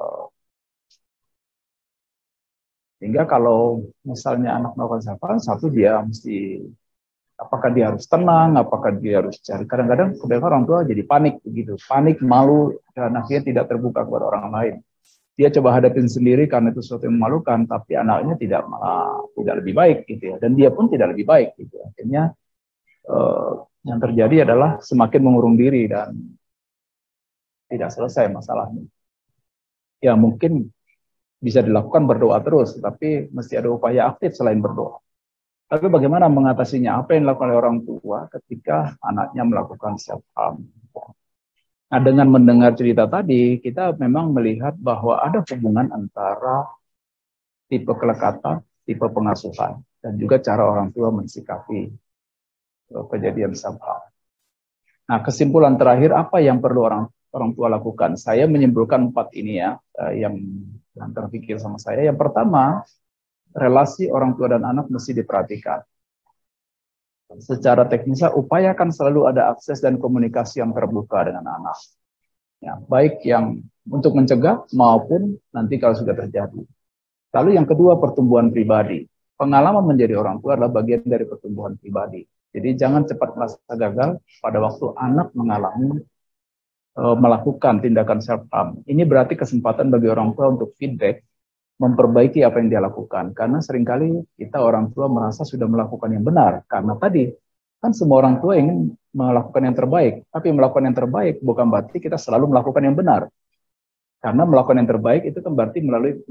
S2: Sehingga kalau misalnya anak melakukan self harm, satu dia mesti, apakah dia harus tenang, apakah dia harus cari. Kadang-kadang orang tua jadi panik begitu, panik, malu, dan akhirnya tidak terbuka kepada orang lain. Dia coba hadapin sendiri karena itu sesuatu yang memalukan, tapi anaknya tidak lebih baik, gitu ya, dan dia pun tidak lebih baik, gitu. Akhirnya yang terjadi adalah semakin mengurung diri dan tidak selesai masalahnya. Ya mungkin bisa dilakukan berdoa terus, tapi mesti ada upaya aktif selain berdoa. Lalu bagaimana mengatasinya? Apa yang dilakukan oleh orang tua ketika anaknya melakukan self harm? Nah, dengan mendengar cerita tadi, kita memang melihat bahwa ada hubungan antara tipe kelekatan, tipe pengasuhan, dan juga cara orang tua mensikapi kejadian self harm. Nah, kesimpulan terakhir, apa yang perlu orang tua lakukan? Saya menyimpulkan 4 ini, ya, yang terpikir sama saya. Yang pertama, relasi orang tua dan anak mesti diperhatikan. Secara teknisnya, upayakan selalu ada akses dan komunikasi yang terbuka dengan anak. Ya, baik yang untuk mencegah maupun nanti kalau sudah terjadi. Lalu yang kedua, pertumbuhan pribadi. Pengalaman menjadi orang tua adalah bagian dari pertumbuhan pribadi. Jadi jangan cepat merasa gagal pada waktu anak melakukan tindakan self harm. Ini berarti kesempatan bagi orang tua untuk feedback, memperbaiki apa yang dia lakukan. Karena seringkali kita orang tua merasa sudah melakukan yang benar. Karena tadi, kan semua orang tua ingin melakukan yang terbaik. Tapi melakukan yang terbaik bukan berarti kita selalu melakukan yang benar. Karena melakukan yang terbaik itu kan berarti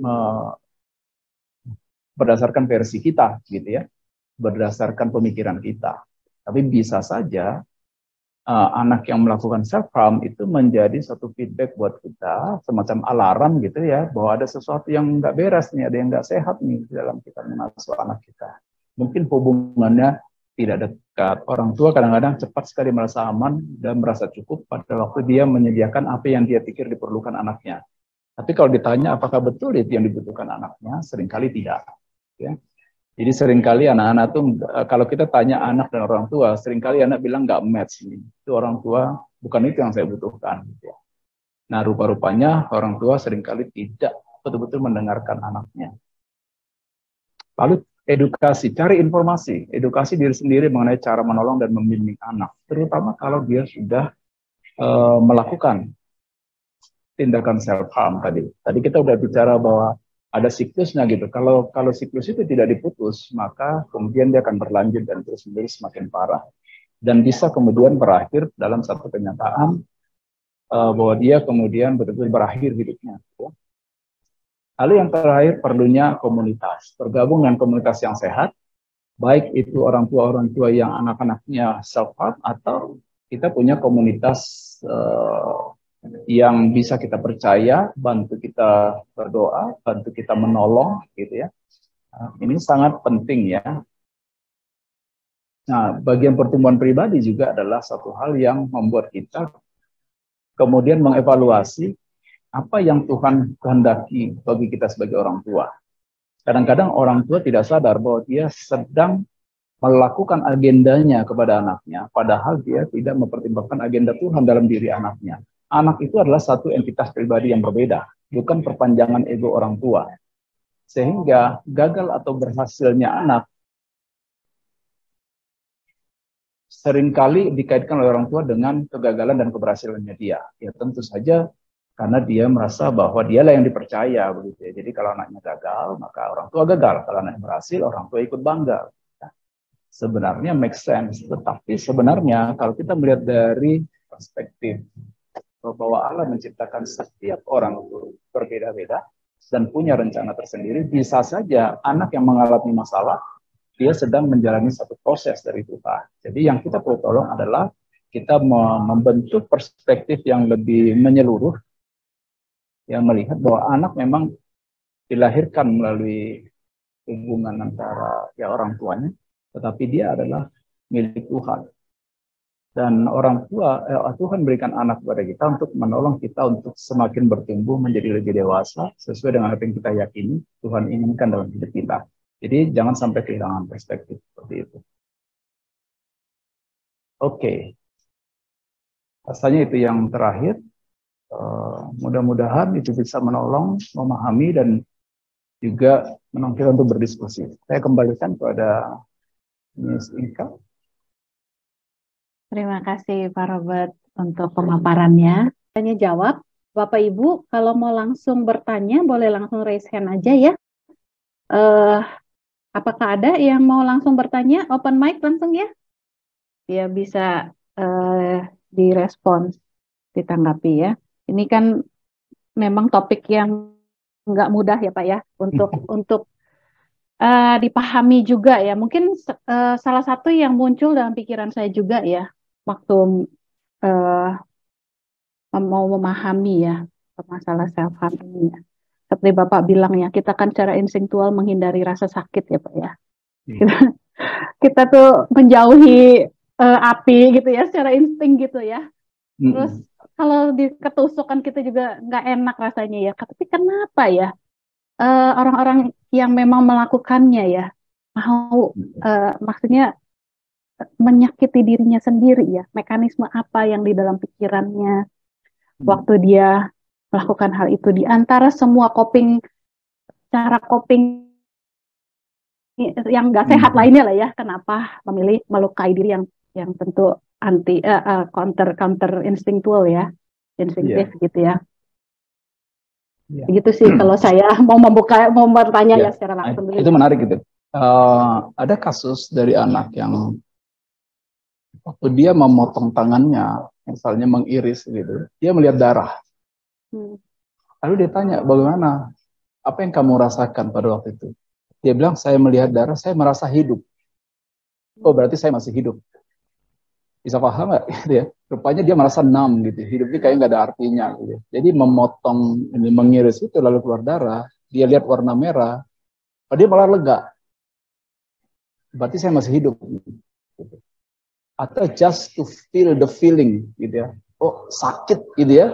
S2: berdasarkan versi kita, gitu ya. Berdasarkan pemikiran kita. Tapi bisa saja anak yang melakukan self harm itu menjadi satu feedback buat kita, semacam alarm, gitu ya, bahwa ada sesuatu yang nggak beres nih, ada yang nggak sehat nih dalam kita mengasuh anak kita. Mungkin hubungannya tidak dekat dekat. Orang tua kadang-kadang cepat sekali merasa aman dan merasa cukup pada waktu dia menyediakan apa yang dia pikir diperlukan anaknya. Tapi kalau ditanya apakah betul itu yang dibutuhkan anaknya, seringkali tidak. Ya. Jadi seringkali anak-anak tuh, kalau kita tanya anak dan orang tua, seringkali anak bilang nggak match ini. Itu orang tua, bukan itu yang saya butuhkan. Gitu ya. Nah, rupa-rupanya orang tua seringkali tidak betul-betul mendengarkan anaknya. Lalu edukasi, cari informasi, edukasi diri sendiri mengenai cara menolong dan membimbing anak, terutama kalau dia sudah melakukan tindakan self harm tadi. Tadi kita udah bicara bahwa ada siklusnya gitu. Kalau siklus itu tidak diputus, maka kemudian dia akan berlanjut dan terus-menerus semakin parah dan bisa kemudian berakhir dalam satu kenyataan bahwa dia kemudian betul-betul berakhir hidupnya. Lalu yang terakhir perlunya komunitas. Bergabung dengan komunitas yang sehat, baik itu orang tua yang anak-anaknya self-harm atau kita punya komunitas yang bisa kita percaya, bantu kita berdoa, bantu kita menolong, gitu ya. Ini sangat penting ya. Nah, bagian pertumbuhan pribadi juga adalah satu hal yang membuat kita kemudian mengevaluasi apa yang Tuhan kehendaki bagi kita sebagai orang tua. Kadang-kadang orang tua tidak sadar bahwa dia sedang melakukan agendanya kepada anaknya, padahal dia tidak mempertimbangkan agenda Tuhan dalam diri anaknya. Anak itu adalah satu entitas pribadi yang berbeda, bukan perpanjangan ego orang tua. Sehingga gagal atau berhasilnya anak seringkali dikaitkan oleh orang tua dengan kegagalan dan keberhasilannya dia. Ya tentu saja karena dia merasa bahwa dialah yang dipercaya begitu ya. Jadi kalau anaknya gagal, maka orang tua gagal. Kalau anaknya berhasil, orang tua ikut bangga. Nah, sebenarnya make sense, tetapi sebenarnya kalau kita melihat dari perspektif bahwa Allah menciptakan setiap orang itu berbeda-beda dan punya rencana tersendiri, bisa saja anak yang mengalami masalah dia sedang menjalani satu proses dari Tuhan. Jadi yang kita perlu tolong adalah kita membentuk perspektif yang lebih menyeluruh, yang melihat bahwa anak memang dilahirkan melalui hubungan antara ya orang tuanya, tetapi dia adalah milik Tuhan. Dan orang tua, Tuhan berikan anak kepada kita untuk menolong kita untuk semakin bertumbuh menjadi lebih dewasa sesuai dengan apa yang kita yakini Tuhan inginkan dalam hidup kita. Jadi jangan sampai kehilangan perspektif seperti itu. Oke. Rasanya itu yang terakhir. Mudah-mudahan itu bisa menolong, memahami, dan juga menolong kita untuk berdiskusi. Saya kembalikan kepada Ms. Inka.
S1: Terima kasih Pak Robert untuk pemaparannya. Tanya jawab, Bapak Ibu kalau mau langsung bertanya boleh langsung raise hand aja ya. Apakah ada yang mau langsung bertanya? Open mic langsung ya. Dia bisa direspons, ditanggapi ya. Ini kan memang topik yang nggak mudah ya Pak ya untuk dipahami juga ya. Mungkin salah satu yang muncul dalam pikiran saya juga ya waktu mau memahami ya masalah self harm ini ya. Seperti Bapak bilang ya, kita kan secara instinktual menghindari rasa sakit ya Pak ya. Kita tuh menjauhi api gitu ya secara insting gitu ya. Terus kalau diketusukkan kita juga nggak enak rasanya ya. Tapi kenapa ya orang-orang yang memang melakukannya ya mau maksudnya menyakiti dirinya sendiri ya, mekanisme apa yang di dalam pikirannya waktu dia melakukan hal itu, di antara semua cara coping yang nggak sehat lainnya lah ya, kenapa memilih melukai diri yang tentu anti counter instinktual ya, instinktif gitu ya. Begitu sih kalau saya mau bertanya ya secara langsung.
S2: Itu menarik gitu. Ada kasus dari anak yang waktu dia memotong tangannya, misalnya mengiris gitu, dia melihat darah. Lalu dia tanya, bagaimana? Apa yang kamu rasakan pada waktu itu? Dia bilang, saya melihat darah, saya merasa hidup. Oh, berarti saya masih hidup. Bisa paham nggak? Gitu ya. Rupanya dia merasa numb gitu. Hidupnya kayak nggak ada artinya. Gitu. Jadi memotong, mengiris itu lalu keluar darah, dia lihat warna merah, dia malah lega. Berarti saya masih hidup. Gitu. atau just to feel the feeling gitu ya. Oh, sakit gitu ya.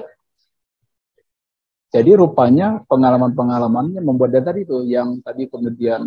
S2: Jadi rupanya pengalaman-pengalamannya membuat dia tadi itu yang tadi kemudian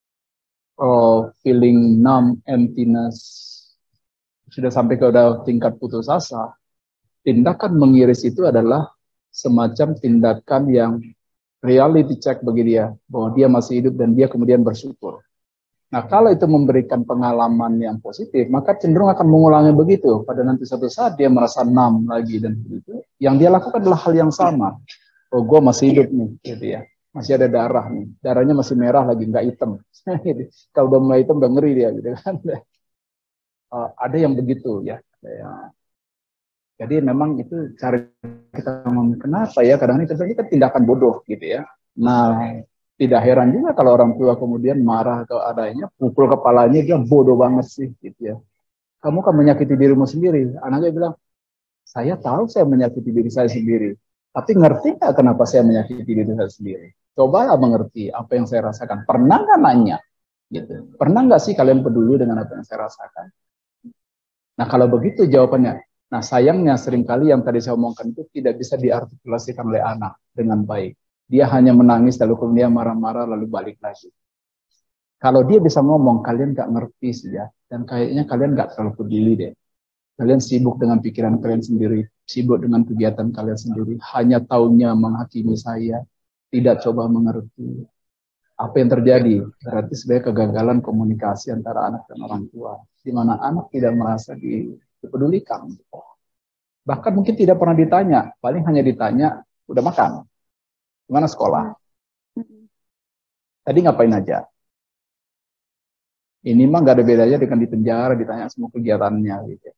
S2: feeling numb, emptiness, sudah sampai ke udah tingkat putus asa. Tindakan mengiris itu adalah semacam tindakan yang reality check bagi dia, bahwa dia masih hidup dan dia kemudian bersyukur. Nah, kalau itu memberikan pengalaman yang positif, maka cenderung akan mengulangi begitu. Pada nanti suatu saat dia merasa numb lagi dan begitu. Yang dia lakukan adalah hal yang sama. Oh, gue masih hidup nih, gitu ya. Masih ada darah nih. Darahnya masih merah lagi, nggak hitam. Kalau udah mulai hitam, udah ngeri dia, gitu kan. Ada yang begitu ya. Jadi memang itu cara kita ngomong, kenapa ya kadang-kadang itu kan tindakan bodoh, gitu ya. Nah, tidak heran juga kalau orang tua kemudian marah ke adanya, pukul kepalanya, dia bodoh banget sih, gitu ya. Kamu kan menyakiti dirimu sendiri. Anaknya bilang, saya tahu saya menyakiti diri saya sendiri. Tapi ngerti nggak kenapa saya menyakiti diri saya sendiri? Cobalah mengerti apa yang saya rasakan. Pernah nggak nanya? Gitu. Pernah nggak sih kalian peduli dengan apa yang saya rasakan? Nah, kalau begitu jawabannya. Nah, sayangnya seringkali yang tadi saya omongkan itu tidak bisa diartikulasikan oleh anak dengan baik. Dia hanya menangis, lalu kemudian marah-marah, lalu balik lagi. Kalau dia bisa ngomong, kalian nggak ngerti sih ya. Dan kayaknya kalian nggak terlalu peduli deh. Kalian sibuk dengan pikiran kalian sendiri, sibuk dengan kegiatan kalian sendiri, hanya taunya menghakimi saya, tidak coba mengerti. Apa yang terjadi? Berarti sebagai kegagalan komunikasi antara anak dan orang tua, di mana anak tidak merasa dipedulikan. Bahkan mungkin tidak pernah ditanya, paling hanya ditanya, udah makan? Gimana sekolah? Tadi ngapain aja? Ini mah nggak ada bedanya dengan di penjara, ditanya semua kegiatannya gitu.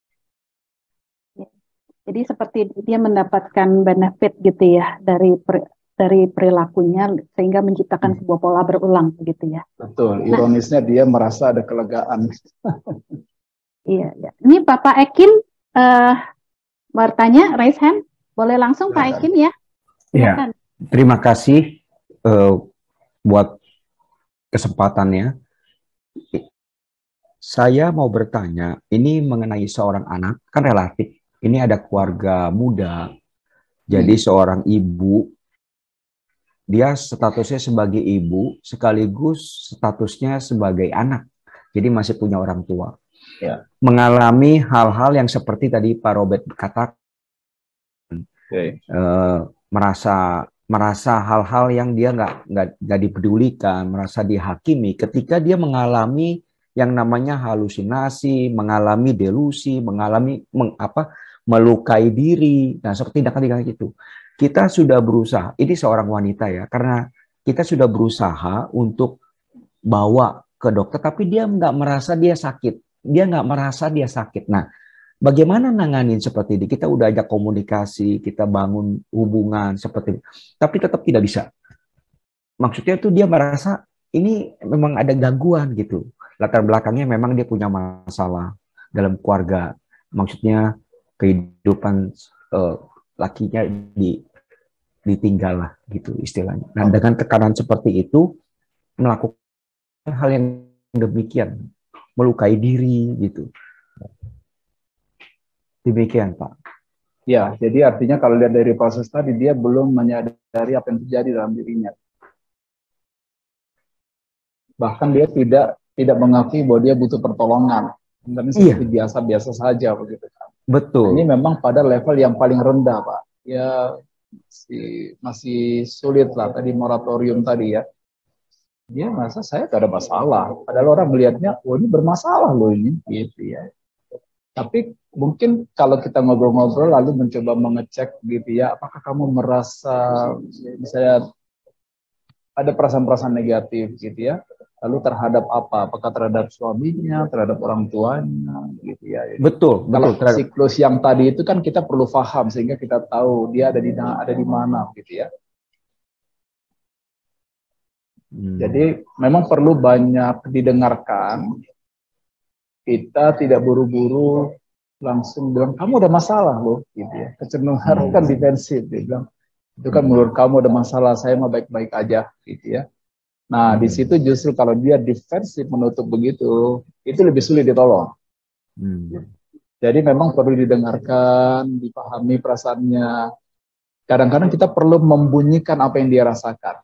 S1: Jadi seperti dia mendapatkan benefit gitu ya dari perilakunya sehingga menciptakan sebuah pola berulang gitu ya.
S2: Betul, ironisnya dia merasa ada kelegaan.
S1: Iya, ya. Ini Bapak Ekin bertanya, raise hand. Boleh langsung Pak Ekin ya?
S3: Iya, terima kasih buat kesempatannya. Saya mau bertanya, ini mengenai seorang anak, kan relatif. Ini ada keluarga muda, jadi seorang ibu, dia statusnya sebagai ibu, sekaligus statusnya sebagai anak. Jadi masih punya orang tua.
S2: Ya.
S3: Mengalami hal-hal yang seperti tadi Pak Robert katakan. Merasa hal-hal yang dia nggak dipedulikan, merasa dihakimi ketika dia mengalami yang namanya halusinasi, mengalami delusi, mengalami melukai diri. Nah, seperti tindakan itu. Kita sudah berusaha, ini seorang wanita ya, karena kita sudah berusaha untuk bawa ke dokter, tapi dia nggak merasa dia sakit. Dia nggak merasa dia sakit. Nah, bagaimana nanganin seperti ini? Kita udah ajak komunikasi, kita bangun hubungan seperti ini, tapi tetap tidak bisa. Maksudnya tuh dia merasa ini memang ada gangguan gitu. Latar belakangnya memang dia punya masalah dalam keluarga. Maksudnya kehidupan lakinya ditinggal lah gitu istilahnya. Nah, dengan tekanan seperti itu melakukan hal yang demikian, melukai diri gitu. Demikian Pak.
S2: Ya, jadi artinya kalau lihat dari proses tadi, dia belum menyadari apa yang terjadi dalam dirinya. Bahkan dia tidak mengakui bahwa dia butuh pertolongan. Dan seperti biasa-biasa saja begitu kan.
S3: Betul.
S2: Ini memang pada level yang paling rendah, Pak. Ya masih sulit lah tadi moratorium tadi ya. Dia merasa saya gak ada masalah. Padahal orang melihatnya, oh ini bermasalah loh ini, gitu ya. Tapi mungkin kalau kita ngobrol-ngobrol lalu mencoba mengecek gitu ya, apakah kamu merasa misalnya ada perasaan-perasaan negatif gitu ya, lalu terhadap apa? Apakah terhadap suaminya, terhadap orang tuanya gitu ya.
S3: Betul.
S2: Kalau siklus yang tadi itu kan kita perlu paham sehingga kita tahu dia ada di mana gitu ya. Jadi memang perlu banyak didengarkan. Kita tidak buru-buru langsung bilang kamu ada masalah loh gitu ya. Kecenderungan kan defensif, dia bilang itu kan menurut kamu ada masalah, saya mah baik-baik aja gitu ya. Nah, di situ justru kalau dia defensif menutup begitu, itu lebih sulit ditolong. Jadi memang perlu didengarkan, dipahami perasaannya. Kadang-kadang kita perlu membunyikan apa yang dia rasakan.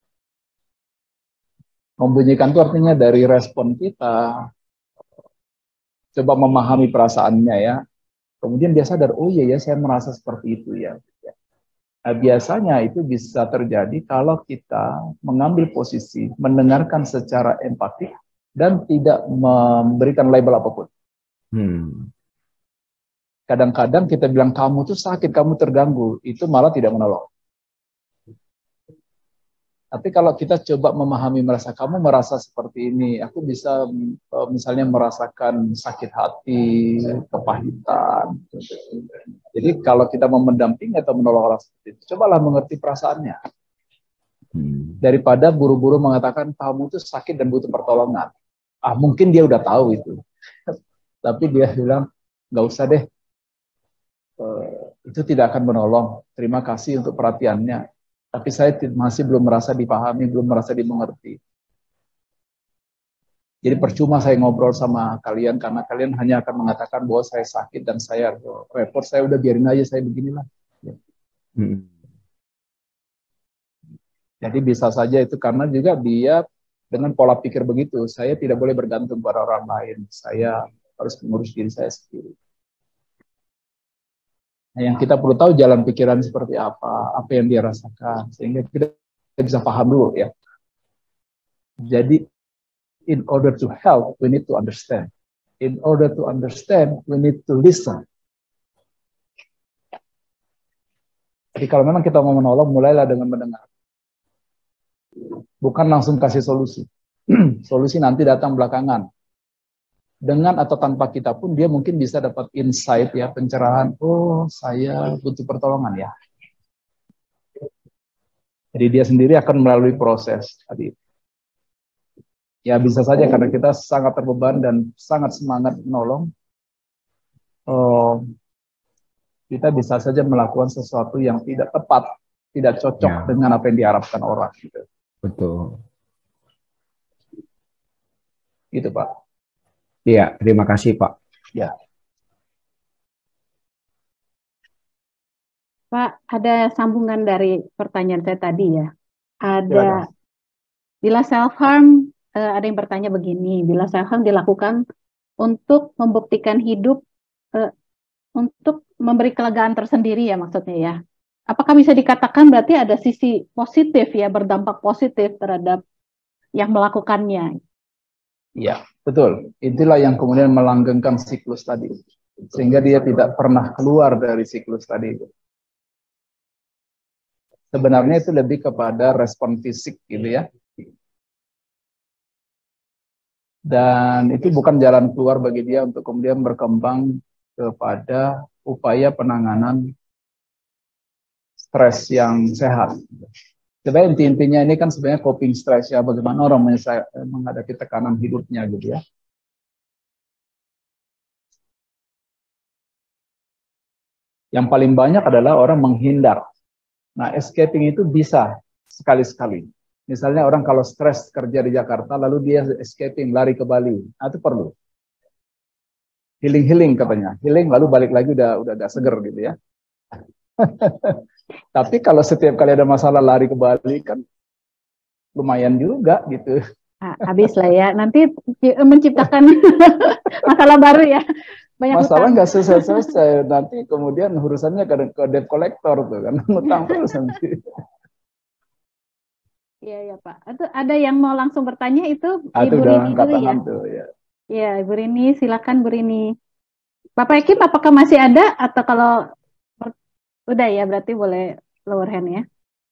S2: Membunyikan itu artinya dari respon kita, coba memahami perasaannya ya. Kemudian dia sadar, oh iya ya saya merasa seperti itu ya. Nah, biasanya itu bisa terjadi kalau kita mengambil posisi, mendengarkan secara empatik, dan tidak memberikan label apapun. Kadang-kadang kita bilang, kamu tuh sakit, kamu terganggu, itu malah tidak menolong. Tapi kalau kita coba memahami, merasa kamu merasa seperti ini, aku bisa misalnya merasakan sakit hati, kepahitan. Jadi kalau kita mau mendampingi atau menolong orang seperti itu, cobalah mengerti perasaannya. Daripada buru-buru mengatakan kamu tuh sakit dan butuh pertolongan. Mungkin dia udah tahu itu. Tapi dia bilang, nggak usah deh. Itu tidak akan menolong. Terima kasih untuk perhatiannya. Tapi saya masih belum merasa dipahami, belum merasa dimengerti. Jadi percuma saya ngobrol sama kalian, karena kalian hanya akan mengatakan bahwa saya sakit dan saya repot, saya udah biarin aja, saya beginilah. Jadi bisa saja itu karena juga dia dengan pola pikir begitu, saya tidak boleh bergantung pada orang lain, saya harus mengurus diri saya sendiri. Nah, yang kita perlu tahu jalan pikiran seperti apa yang dia rasakan, sehingga kita bisa paham dulu ya. Jadi, in order to help, we need to understand. In order to understand, we need to listen. Jadi kalau memang kita mau menolong, mulailah dengan mendengar. Bukan langsung kasih solusi. Solusi nanti datang belakangan. Dengan atau tanpa kita pun dia mungkin bisa dapat insight ya, pencerahan, oh saya butuh pertolongan ya. Jadi dia sendiri akan melalui proses tadi. Ya bisa saja karena kita sangat terbeban dan sangat semangat menolong, kita bisa saja melakukan sesuatu yang tidak tepat, tidak cocok dengan apa yang diharapkan orang. Gitu.
S3: Betul.
S2: Gitu Pak.
S3: Iya, terima kasih Pak.
S2: Ya.
S1: Pak, ada sambungan dari pertanyaan saya tadi ya. Ada, bila self-harm, ada yang bertanya begini, bila self-harm dilakukan untuk membuktikan hidup, untuk memberi kelegaan tersendiri ya maksudnya ya. Apakah bisa dikatakan berarti ada sisi positif ya, berdampak positif terhadap yang melakukannya?
S2: Iya, betul. Itulah yang kemudian melanggengkan siklus tadi. Sehingga dia tidak pernah keluar dari siklus tadi itu. Sebenarnya itu lebih kepada respon fisik gitu ya. Dan itu bukan jalan keluar bagi dia untuk kemudian berkembang kepada upaya penanganan stres yang sehat. Sebenarnya intinya ini kan sebenarnya coping stress ya, bagaimana orang menghadapi tekanan hidupnya gitu ya. Yang paling banyak adalah orang menghindar. Nah, escaping itu bisa sekali-sekali. Misalnya orang kalau stres kerja di Jakarta, lalu dia escaping, lari ke Bali. Nah, itu perlu. Healing katanya. Healing lalu balik lagi udah agak seger gitu ya. Tapi kalau setiap kali ada masalah lari ke Bali kan lumayan juga gitu.
S1: Habis lah ya, nanti menciptakan masalah baru ya. Banyak
S2: masalah nggak selesai-selesai, nanti kemudian urusannya ke debt collector tuh kan, ngutang terus nanti.
S1: Iya ya Pak. Itu ada yang mau langsung bertanya itu Ibu
S2: udah
S1: Rini
S2: angkat
S1: dulu
S2: tangan
S1: ya.
S2: Tuh, ya.
S1: Iya Ibu Rini, silakan Bu Rini. Bapak Ekim apakah masih ada atau kalau udah ya berarti boleh lower hand ya.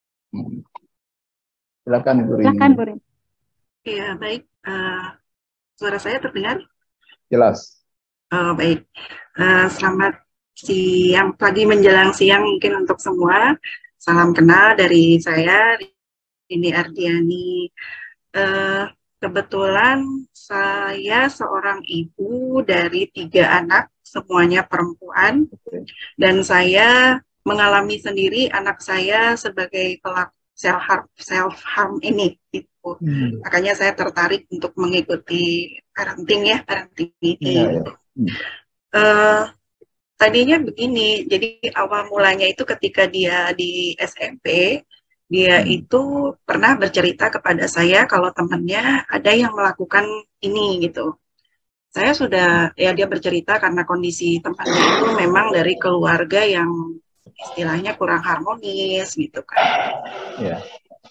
S2: Silakan Ibu Rini.
S1: Silakan Bu Rini.
S4: Iya baik. Suara saya terdengar?
S2: Jelas.
S4: Baik. Selamat siang, pagi menjelang siang mungkin untuk semua. Salam kenal dari saya, Rini Ardiani. Kebetulan saya seorang ibu dari 3 anak, semuanya perempuan. Dan saya mengalami sendiri anak saya sebagai pelaku self-harm ini. Gitu. Makanya saya tertarik untuk mengikuti parenting ini. Tadinya begini, jadi awal mulanya itu ketika dia di SMP, dia itu pernah bercerita kepada saya kalau temannya ada yang melakukan ini gitu. Saya sudah, ya dia bercerita karena kondisi temannya itu memang dari keluarga yang istilahnya kurang harmonis gitu kan.
S2: Yeah.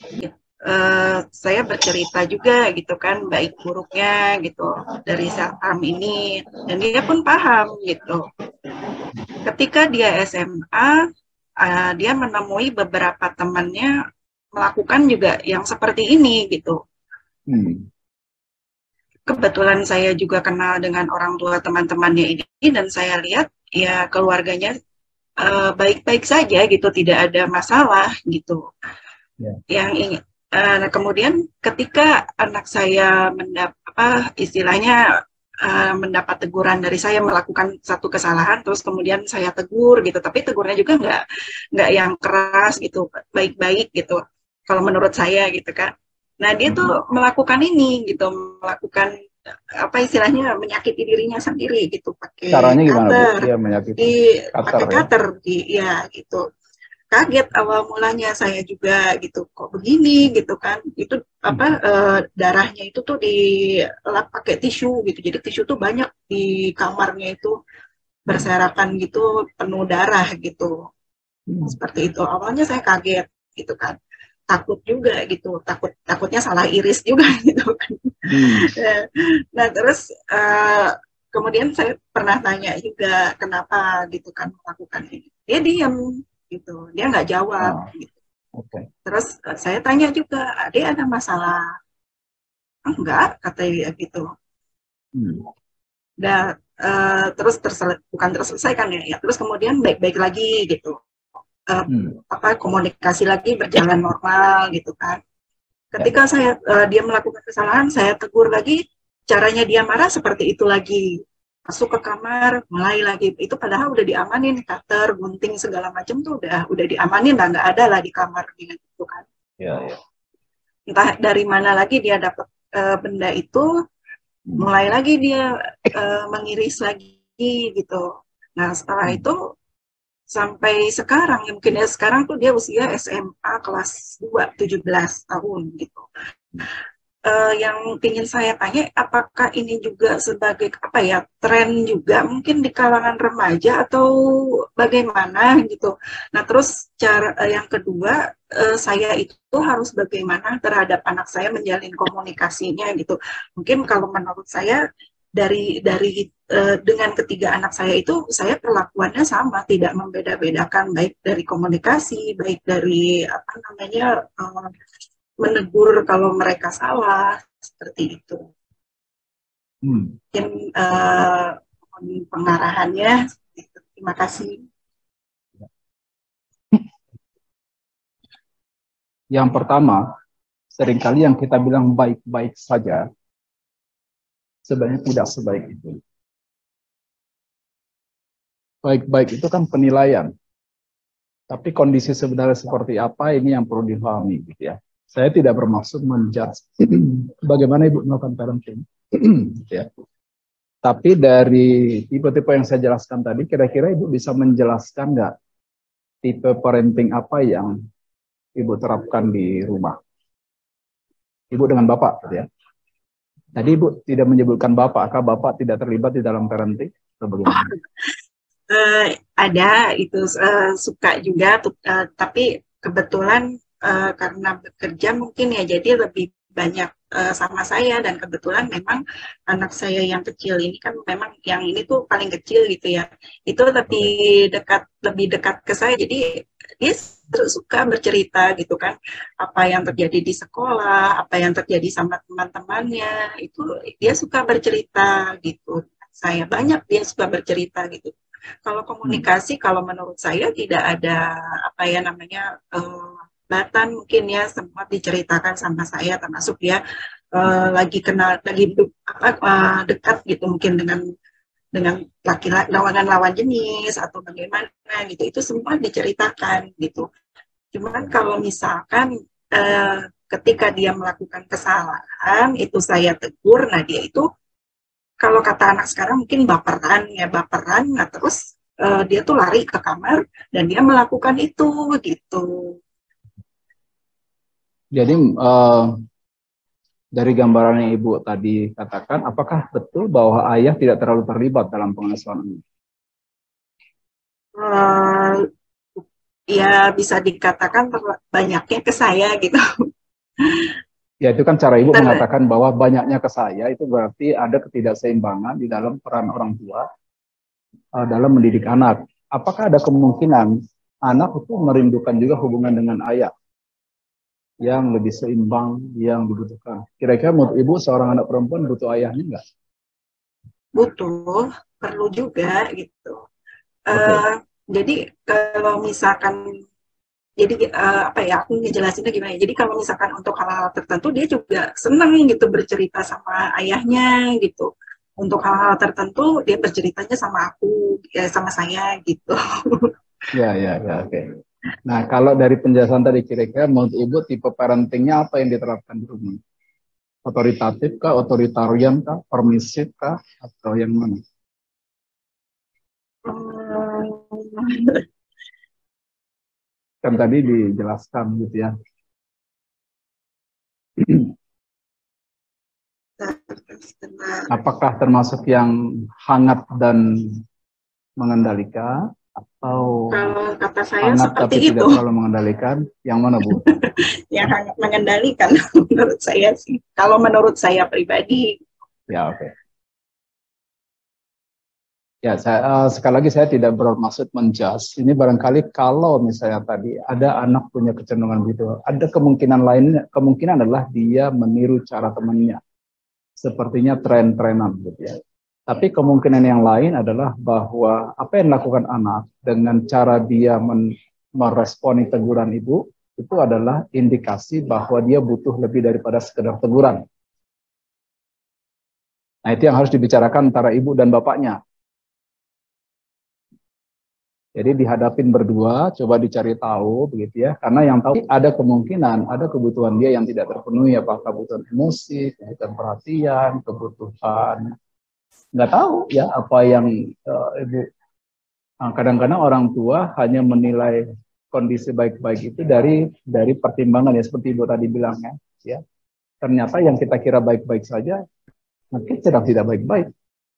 S4: Saya bercerita juga gitu kan baik buruknya gitu dari saham ini, dan dia pun paham gitu. Ketika dia SMA, dia menemui beberapa temannya melakukan juga yang seperti ini gitu. Kebetulan saya juga kenal dengan orang tua teman-temannya ini, dan saya lihat ya keluarganya baik-baik saja gitu, tidak ada masalah gitu. Yang kemudian ketika anak saya istilahnya mendapat teguran dari saya melakukan satu kesalahan, terus kemudian saya tegur gitu, tapi tegurnya juga nggak yang keras gitu, baik-baik gitu kalau menurut saya gitu kan. Nah dia tuh melakukan ini gitu, melakukan apa istilahnya menyakiti dirinya sendiri gitu, pakai
S2: caranya gimana
S4: cutter,
S2: Bu? Dia menyakiti
S4: pakai cutter ya gitu. Kaget awal mulanya saya juga gitu, kok begini gitu kan, itu darahnya itu tuh dilap pakai tisu gitu, jadi tisu tuh banyak di kamarnya itu berserakan gitu, penuh darah gitu, seperti itu. Awalnya saya kaget gitu kan, takut juga gitu, takutnya salah iris juga gitu kan. Nah terus kemudian saya pernah tanya juga kenapa gitu kan melakukan ini, dia diam gitu, dia nggak jawab gitu. Terus saya tanya juga, dia ada masalah? Enggak, kata dia gitu. Dan terus bukan terselesaikan ya, terus kemudian baik-baik lagi gitu, komunikasi lagi berjalan normal gitu kan. Ketika dia melakukan kesalahan, saya tegur lagi, caranya dia marah seperti itu lagi. Masuk ke kamar, mulai lagi, itu padahal udah diamanin, cutter, gunting segala macam tuh udah diamanin lah, nggak ada lah di kamar dengan itu kan. Entah dari mana lagi dia dapat benda itu, mulai lagi dia mengiris lagi gitu. Nah setelah itu sampai sekarang, ya mungkin ya sekarang tuh dia usia SMA kelas 2, 17 tahun gitu. Yang ingin saya tanya, apakah ini juga sebagai tren juga mungkin di kalangan remaja atau bagaimana gitu. Nah terus yang kedua, saya itu harus bagaimana terhadap anak saya menjalin komunikasinya gitu. Mungkin kalau menurut saya dari dengan ketiga anak saya itu, saya perlakuannya sama, tidak membeda-bedakan, baik dari komunikasi, baik dari menegur kalau mereka salah, seperti itu. Mungkin pengarahannya. Terima kasih.
S2: Yang pertama, seringkali yang kita bilang baik-baik saja, sebenarnya tidak sebaik itu. Baik-baik itu kan penilaian. Tapi kondisi sebenarnya seperti apa, ini yang perlu dipahami gitu ya. Saya tidak bermaksud menjudge bagaimana Ibu melakukan parenting. Ya. Tapi dari tipe-tipe yang saya jelaskan tadi, kira-kira Ibu bisa menjelaskan nggak tipe parenting apa yang Ibu terapkan di rumah? Ibu dengan Bapak, gitu ya. Tadi Ibu tidak menyebutkan Bapak, apakah Bapak tidak terlibat di dalam parenting?
S4: Ada, itu suka juga, tapi kebetulan karena bekerja mungkin ya, jadi lebih banyak sama saya, dan kebetulan memang anak saya yang kecil ini kan memang yang ini tuh paling kecil gitu ya, itu lebih dekat ke saya, jadi dia suka bercerita gitu kan, apa yang terjadi di sekolah, apa yang terjadi sama teman-temannya, itu dia suka bercerita gitu. Saya banyak dia suka bercerita gitu. Kalau komunikasi, kalau menurut saya tidak ada batan mungkin ya, semua diceritakan sama saya, termasuk dia lagi kenal, lagi dekat gitu mungkin dengan laki-laki, lawan jenis atau bagaimana gitu, itu semua diceritakan gitu. Cuman kalau misalkan ketika dia melakukan kesalahan, itu saya tegur, nah dia itu kalau kata anak sekarang mungkin baperan ya, baperan, nah terus dia tuh lari ke kamar dan dia melakukan itu gitu.
S2: Jadi dari gambaran yang Ibu tadi katakan, apakah betul bahwa ayah tidak terlalu terlibat dalam pengasuhan ini?
S4: Ya bisa dikatakan banyaknya ke saya gitu.
S2: Ya itu kan cara Ibu mengatakan bahwa banyaknya ke saya, itu berarti ada ketidakseimbangan di dalam peran orang tua dalam mendidik anak. Apakah ada kemungkinan anak itu merindukan juga hubungan dengan ayah yang lebih seimbang, yang dibutuhkan? Kira-kira menurut Ibu seorang anak perempuan butuh ayahnya enggak?
S4: Butuh, perlu juga gitu. Jadi kalau misalkan, jadi apa ya, aku ngejelasinnya gimana ya. Jadi kalau misalkan untuk hal-hal tertentu dia juga senang gitu bercerita sama ayahnya gitu. Untuk hal-hal tertentu dia berceritanya sama aku, ya sama saya gitu.
S2: Ya, oke. Nah, kalau dari penjelasan tadi kira-kira menurut Ibu tipe parentingnya apa yang diterapkan di rumah? Otoritatif kah, otoritarian kah, permisif kah, atau yang mana? Kan tadi dijelaskan gitu ya. Apakah termasuk yang hangat dan mengendalikan, atau
S4: kalau kata saya
S2: hangat
S4: seperti
S2: tapi
S4: itu,
S2: tidak terlalu mengendalikan? Yang mana, Bu?
S4: yang hangat mengendalikan menurut saya sih. Kalau menurut saya pribadi.
S2: Ya, oke. Ya, sekali lagi saya tidak bermaksud menjudge. Ini barangkali kalau misalnya tadi ada anak punya kecenderungan gitu, ada kemungkinan lainnya, kemungkinan adalah dia meniru cara temannya. Sepertinya tren-trenan gitu ya. Tapi kemungkinan yang lain adalah bahwa apa yang dilakukan anak dengan cara dia meresponi teguran ibu, itu adalah indikasi bahwa dia butuh lebih daripada sekedar teguran. Nah, itu yang harus dibicarakan antara ibu dan bapaknya. Jadi dihadapin berdua, coba dicari tahu begitu ya. Karena yang tahu ada kemungkinan, ada kebutuhan dia yang tidak terpenuhi, apakah kebutuhan emosi, kebutuhan perhatian, kebutuhan nggak tahu ya apa yang ibu. Kadang-kadang orang tua hanya menilai kondisi baik-baik itu dari pertimbangan ya seperti ibu tadi bilang ya. Ternyata yang kita kira baik-baik saja mungkin sedang tidak baik-baik.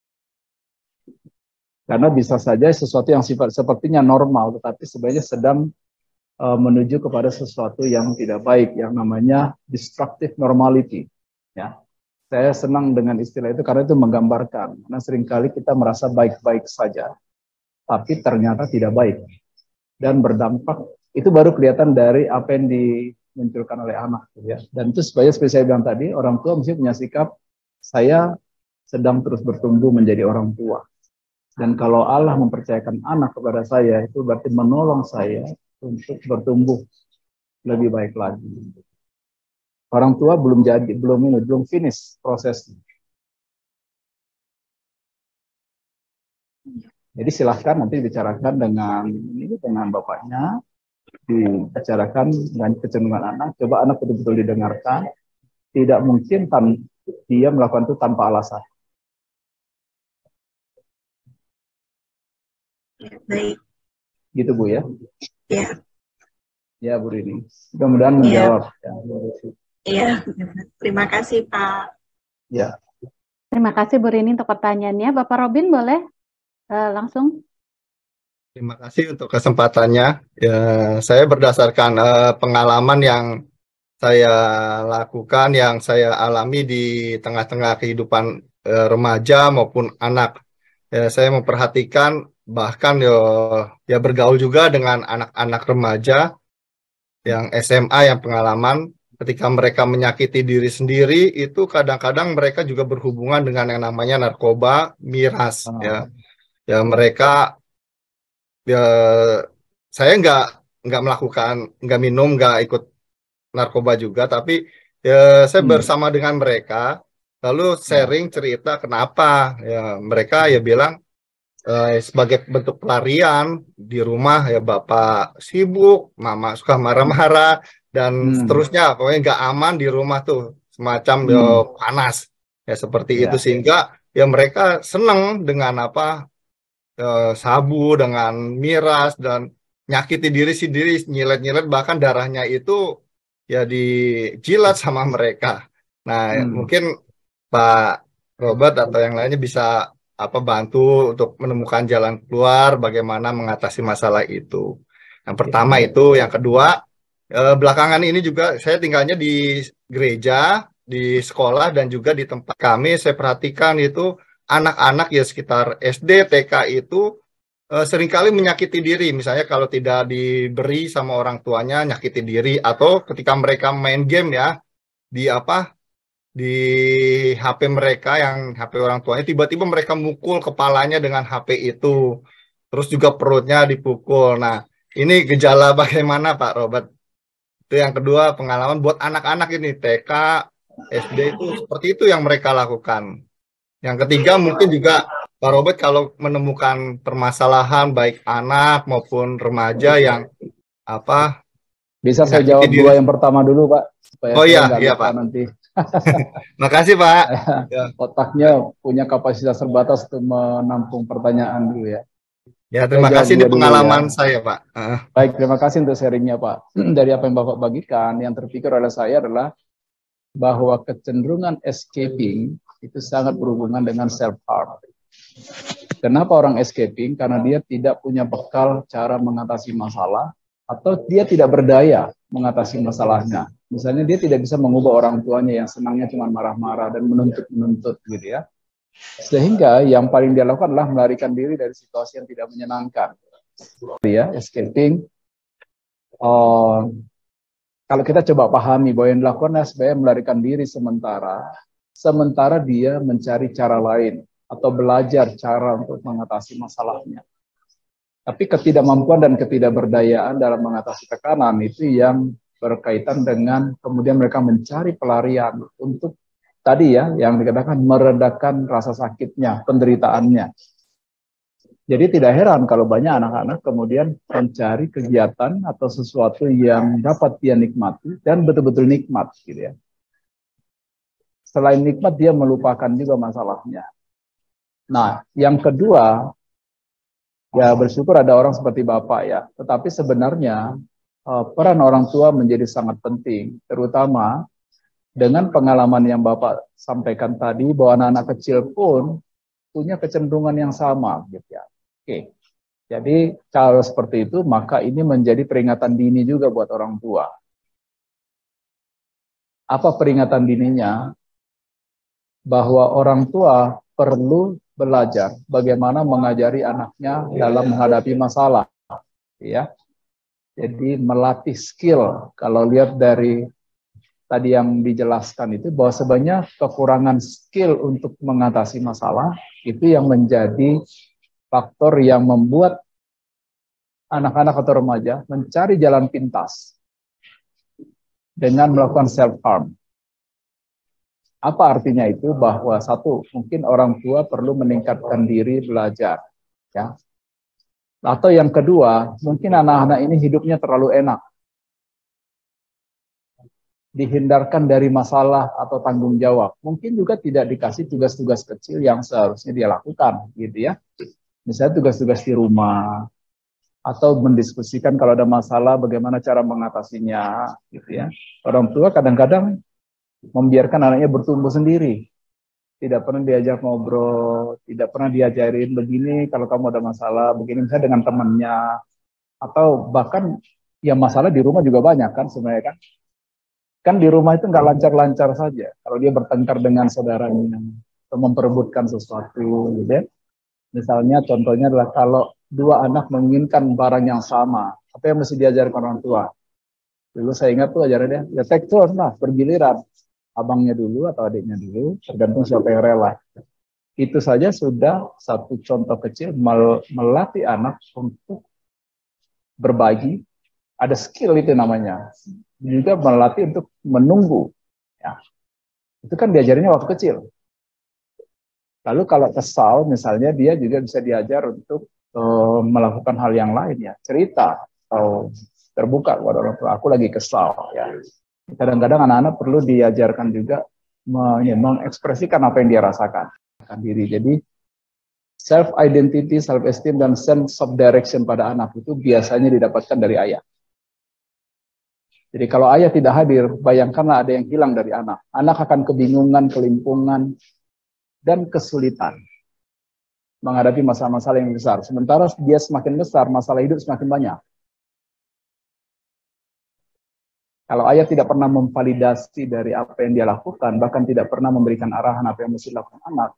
S2: Karena bisa saja sesuatu yang sepertinya normal, tetapi sebenarnya sedang menuju kepada sesuatu yang tidak baik, yang namanya destructive normality. Ya, saya senang dengan istilah itu karena itu menggambarkan. Karena seringkali kita merasa baik-baik saja, tapi ternyata tidak baik dan berdampak. Itu baru kelihatan dari apa yang dimunculkan oleh anak. Ya. Dan itu seperti saya bilang tadi, orang tua mesti punya sikap, saya sedang terus bertumbuh menjadi orang tua. Dan kalau Allah mempercayakan anak kepada saya, itu berarti menolong saya untuk bertumbuh lebih baik lagi. Orang tua belum finish prosesnya. Jadi silahkan nanti dibicarakan dengan bapaknya, dibicarakan dengan kecenderungan anak. Coba anak betul-betul didengarkan. Tidak mungkin dia melakukan itu tanpa alasan.
S4: Baik.
S2: Gitu Bu ya?
S4: Ya.
S2: Ya Bu Rini. Mudah-mudahan menjawab.
S4: Iya, terima kasih Pak.
S2: Ya.
S1: Terima kasih Bu Rini untuk pertanyaannya. Bapak Robin boleh langsung?
S5: Terima kasih untuk kesempatannya. Ya, saya berdasarkan pengalaman yang saya lakukan, yang saya alami di tengah-tengah kehidupan remaja maupun anak. Ya, saya memperhatikan bahkan ya bergaul juga dengan anak-anak remaja yang SMA yang pengalaman ketika mereka menyakiti diri sendiri itu kadang-kadang mereka juga berhubungan dengan yang namanya narkoba, miras ya. Ya mereka ya saya nggak melakukan, nggak minum, nggak ikut narkoba juga, tapi ya saya bersama dengan mereka lalu sharing cerita kenapa ya mereka ya bilang sebagai bentuk pelarian di rumah ya bapak sibuk, mama suka marah-marah dan seterusnya, pokoknya nggak aman di rumah tuh semacam panas ya seperti itu sehingga ya mereka senang dengan sabu, dengan miras, dan nyakiti diri sendiri, nyilet-nyilet, bahkan darahnya itu ya dijilat sama mereka. Nah, mungkin Pak Robert atau yang lainnya bisa bantu untuk menemukan jalan keluar bagaimana mengatasi masalah itu. Yang pertama itu, yang kedua, belakangan ini juga saya tinggalnya di gereja, di sekolah, dan juga di tempat kami. Saya perhatikan itu anak-anak ya sekitar SD, TK itu seringkali menyakiti diri. Misalnya kalau tidak diberi sama orang tuanya, nyakiti diri, atau ketika mereka main game ya di HP mereka, yang HP orang tuanya, tiba-tiba mereka mukul kepalanya dengan HP itu, terus juga perutnya dipukul. Nah, ini gejala bagaimana Pak Robert? Itu yang kedua, pengalaman buat anak-anak ini TK, SD itu seperti itu yang mereka lakukan. Yang ketiga mungkin juga Pak Robert kalau menemukan permasalahan baik anak maupun remaja yang
S2: bisa saya jawab dua yang pertama dulu Pak, supaya
S5: iya Pak.
S2: Nanti.
S5: Makasih Pak.
S2: Otaknya punya kapasitas terbatas untuk menampung pertanyaan dulu ya.
S5: Ya, terima kasih di pengalaman saya Pak.
S2: Baik, terima kasih untuk sharingnya Pak. Dari apa yang Bapak bagikan, yang terpikir oleh saya adalah bahwa kecenderungan escaping itu sangat berhubungan dengan self-harm. Kenapa orang escaping? Karena dia tidak punya bekal cara mengatasi masalah, atau dia tidak berdaya mengatasi masalahnya. Misalnya dia tidak bisa mengubah orang tuanya yang senangnya cuma marah-marah dan menuntut-menuntut gitu ya. Sehingga yang paling dia lakukan adalah melarikan diri dari situasi yang tidak menyenangkan. Ya, escaping. Kalau kita coba pahami bahwa yang dilakukan sebenarnya melarikan diri sementara dia mencari cara lain atau belajar cara untuk mengatasi masalahnya. Tapi ketidakmampuan dan ketidakberdayaan dalam mengatasi tekanan itu yang berkaitan dengan kemudian mereka mencari pelarian untuk tadi ya, yang dikatakan meredakan rasa sakitnya, penderitaannya. Jadi tidak heran kalau banyak anak-anak kemudian mencari kegiatan atau sesuatu yang dapat dia nikmati dan betul-betul nikmat gitu ya. Selain nikmat dia melupakan juga masalahnya. Nah, yang kedua, ya bersyukur ada orang seperti Bapak ya. Tetapi sebenarnya peran orang tua menjadi sangat penting, terutama dengan pengalaman yang Bapak sampaikan tadi bahwa anak-anak kecil pun punya kecenderungan yang sama gitu ya. Oke. Jadi kalau seperti itu maka ini menjadi peringatan dini juga buat orang tua. Apa peringatan dininya? Bahwa orang tua perlu belajar bagaimana mengajari anaknya dalam menghadapi masalah ya. Jadi melatih skill. Kalau lihat dari tadi yang dijelaskan itu bahwa sebenarnya kekurangan skill untuk mengatasi masalah itu yang menjadi faktor yang membuat anak-anak atau remaja mencari jalan pintas dengan melakukan self-harm. Apa artinya itu? Bahwa satu, mungkin orang tua perlu meningkatkan diri belajar. Ya. Atau yang kedua, mungkin anak-anak ini hidupnya terlalu enak. Dihindarkan dari masalah atau tanggung jawab. Mungkin juga tidak dikasih tugas-tugas kecil yang seharusnya dia lakukan. Gitu ya. Misalnya tugas-tugas di rumah, atau mendiskusikan kalau ada masalah bagaimana cara mengatasinya, gitu ya. Orang tua kadang-kadang membiarkan anaknya bertumbuh sendiri, tidak pernah diajak ngobrol, tidak pernah diajarin begini kalau kamu ada masalah, begini misalnya dengan temannya, atau bahkan ya masalah di rumah juga banyak kan sebenarnya kan. Kan di rumah itu nggak lancar-lancar saja. Kalau dia bertengkar dengan saudaranya, atau memperebutkan sesuatu, gitu ya. Misalnya contohnya adalah kalau dua anak menginginkan barang yang sama, apa yang mesti diajarkan orang tua? Dulu saya ingat tuh ajarannya, ya take turn lah, bergiliran. Abangnya dulu atau adiknya dulu, tergantung siapa yang rela. Itu saja sudah satu contoh kecil melatih anak untuk berbagi. Ada skill itu namanya. Juga melatih untuk menunggu. Ya. Itu kan diajarinnya waktu kecil. Lalu kalau kesal, misalnya dia juga bisa diajar untuk melakukan hal yang lain ya, cerita atau terbuka kepada orang tua. Aku lagi kesal ya. Kadang-kadang anak-anak perlu diajarkan juga mengekspresikan apa yang dia rasakan. menyerahkan diri. Jadi self identity, self esteem, dan sense of direction pada anak itu biasanya didapatkan dari ayah. Jadi kalau ayah tidak hadir, bayangkanlah ada yang hilang dari anak. Anak akan kebingungan, kelimpungan, dan kesulitan menghadapi masalah-masalah yang besar. Sementara dia semakin besar, masalah hidup semakin banyak. Kalau ayah tidak pernah memvalidasi dari apa yang dia lakukan, bahkan tidak pernah memberikan arahan apa yang mesti dilakukan anak,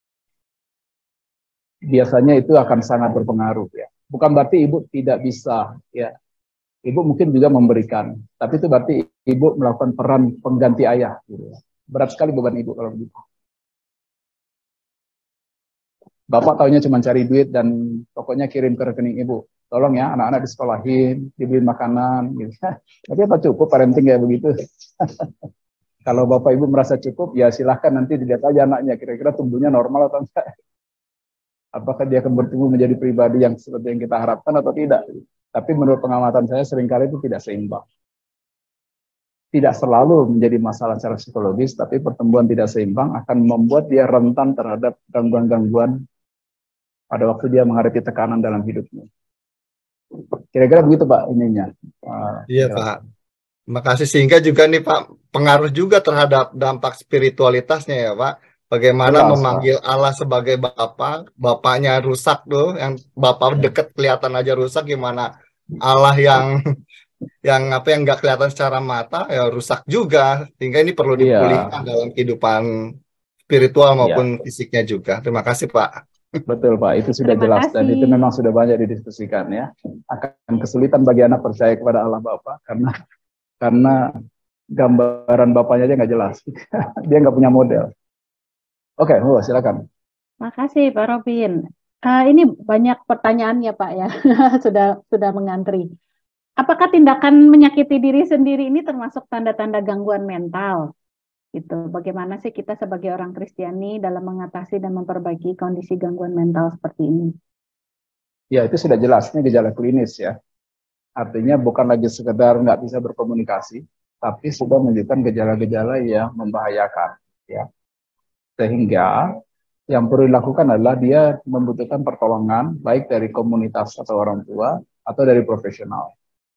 S2: biasanya itu akan sangat berpengaruh ya. Bukan berarti ibu tidak bisa ya. Ibu mungkin juga memberikan, tapi itu berarti ibu melakukan peran pengganti ayah gitu ya. Berat sekali beban ibu kalau begitu. Bapak taunya cuma cari duit dan pokoknya kirim ke rekening ibu. Tolong ya anak-anak disekolahin, dibeliin makanan gitu. Tapi apa cukup parenting kayak begitu? Kalau bapak ibu merasa cukup, ya silahkan nanti dilihat aja anaknya kira-kira tumbuhnya normal atau enggak. Apakah dia akan bertumbuh menjadi pribadi yang seperti yang kita harapkan atau tidak. Tapi menurut pengamatan saya seringkali itu tidak seimbang. Tidak selalu menjadi masalah secara psikologis, tapi pertumbuhan tidak seimbang akan membuat dia rentan terhadap gangguan-gangguan pada waktu dia menghadapi tekanan dalam hidupnya. Kira-kira begitu Pak ininya.
S5: Iya Pak. Makasih, sehingga juga nih Pak, pengaruh juga terhadap dampak spiritualitasnya ya Pak. Bagaimana
S2: Jelas,
S5: memanggil Allah sebagai Bapa, bapaknya rusak tuh, yang Bapak deket kelihatan aja rusak, gimana Allah yang apa yang nggak kelihatan secara mata ya rusak juga, sehingga ini perlu dipulihkan dalam kehidupan spiritual maupun fisiknya juga. Terima kasih Pak.
S2: Betul Pak, itu sudah jelas dan itu memang sudah banyak didiskusikan ya. Akan kesulitan bagi anak percaya kepada Allah Bapa karena gambaran bapaknya aja nggak jelas. Dia nggak punya model. Oke, silakan.
S1: Makasih Pak Robin. Ini banyak pertanyaan ya Pak ya, sudah mengantri. Apakah tindakan menyakiti diri sendiri ini termasuk tanda-tanda gangguan mental? Gitu. Bagaimana sih kita sebagai orang Kristiani dalam mengatasi dan memperbaiki kondisi gangguan mental seperti ini?
S2: Ya, itu sudah jelas, ini gejala klinis ya. Artinya bukan lagi sekedar nggak bisa berkomunikasi, tapi sudah menunjukkan gejala-gejala yang membahayakan ya. Sehingga yang perlu dilakukan adalah dia membutuhkan pertolongan baik dari komunitas atau orang tua atau dari profesional.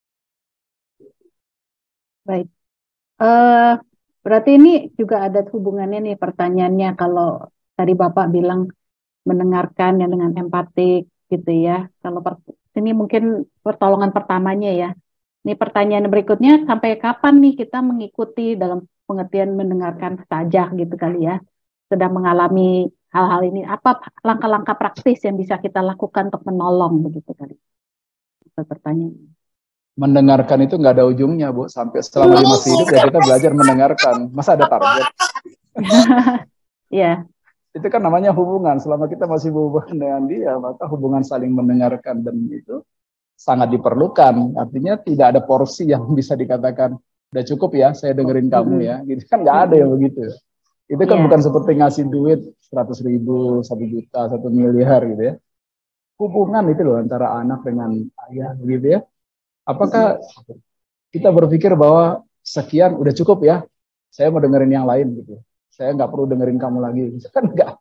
S1: Baik. Berarti ini juga ada hubungannya nih pertanyaannya, kalau tadi Bapak bilang mendengarkan yang dengan empatik gitu ya. Kalau ini mungkin pertolongan pertamanya ya. Ini pertanyaan berikutnya, sampai kapan nih kita mengikuti dalam pengertian mendengarkan saja gitu kali ya. Sedang mengalami hal-hal ini, apa langkah-langkah praktis yang bisa kita lakukan untuk menolong begitu kali? Itu pertanyaan.
S2: Mendengarkan itu nggak ada ujungnya Bu, sampai selama dia masih hidup ya kita belajar mendengarkan. Masa ada target?
S1: Iya.
S2: Itu kan namanya hubungan. Selama kita masih berhubungan dengan dia, maka hubungan saling mendengarkan dan itu sangat diperlukan. Artinya tidak ada porsi yang bisa dikatakan udah cukup ya, saya dengerin kamu ya. Gitu kan nggak ada yang begitu. Itu kan bukan seperti ngasih duit 100.000, 1 juta, 1 miliar gitu ya. Hubungan itu loh antara anak dengan ayah gitu ya. Apakah kita berpikir bahwa sekian udah cukup ya, saya mau dengerin yang lain gitu. Saya nggak perlu dengerin kamu lagi. Kan enggak.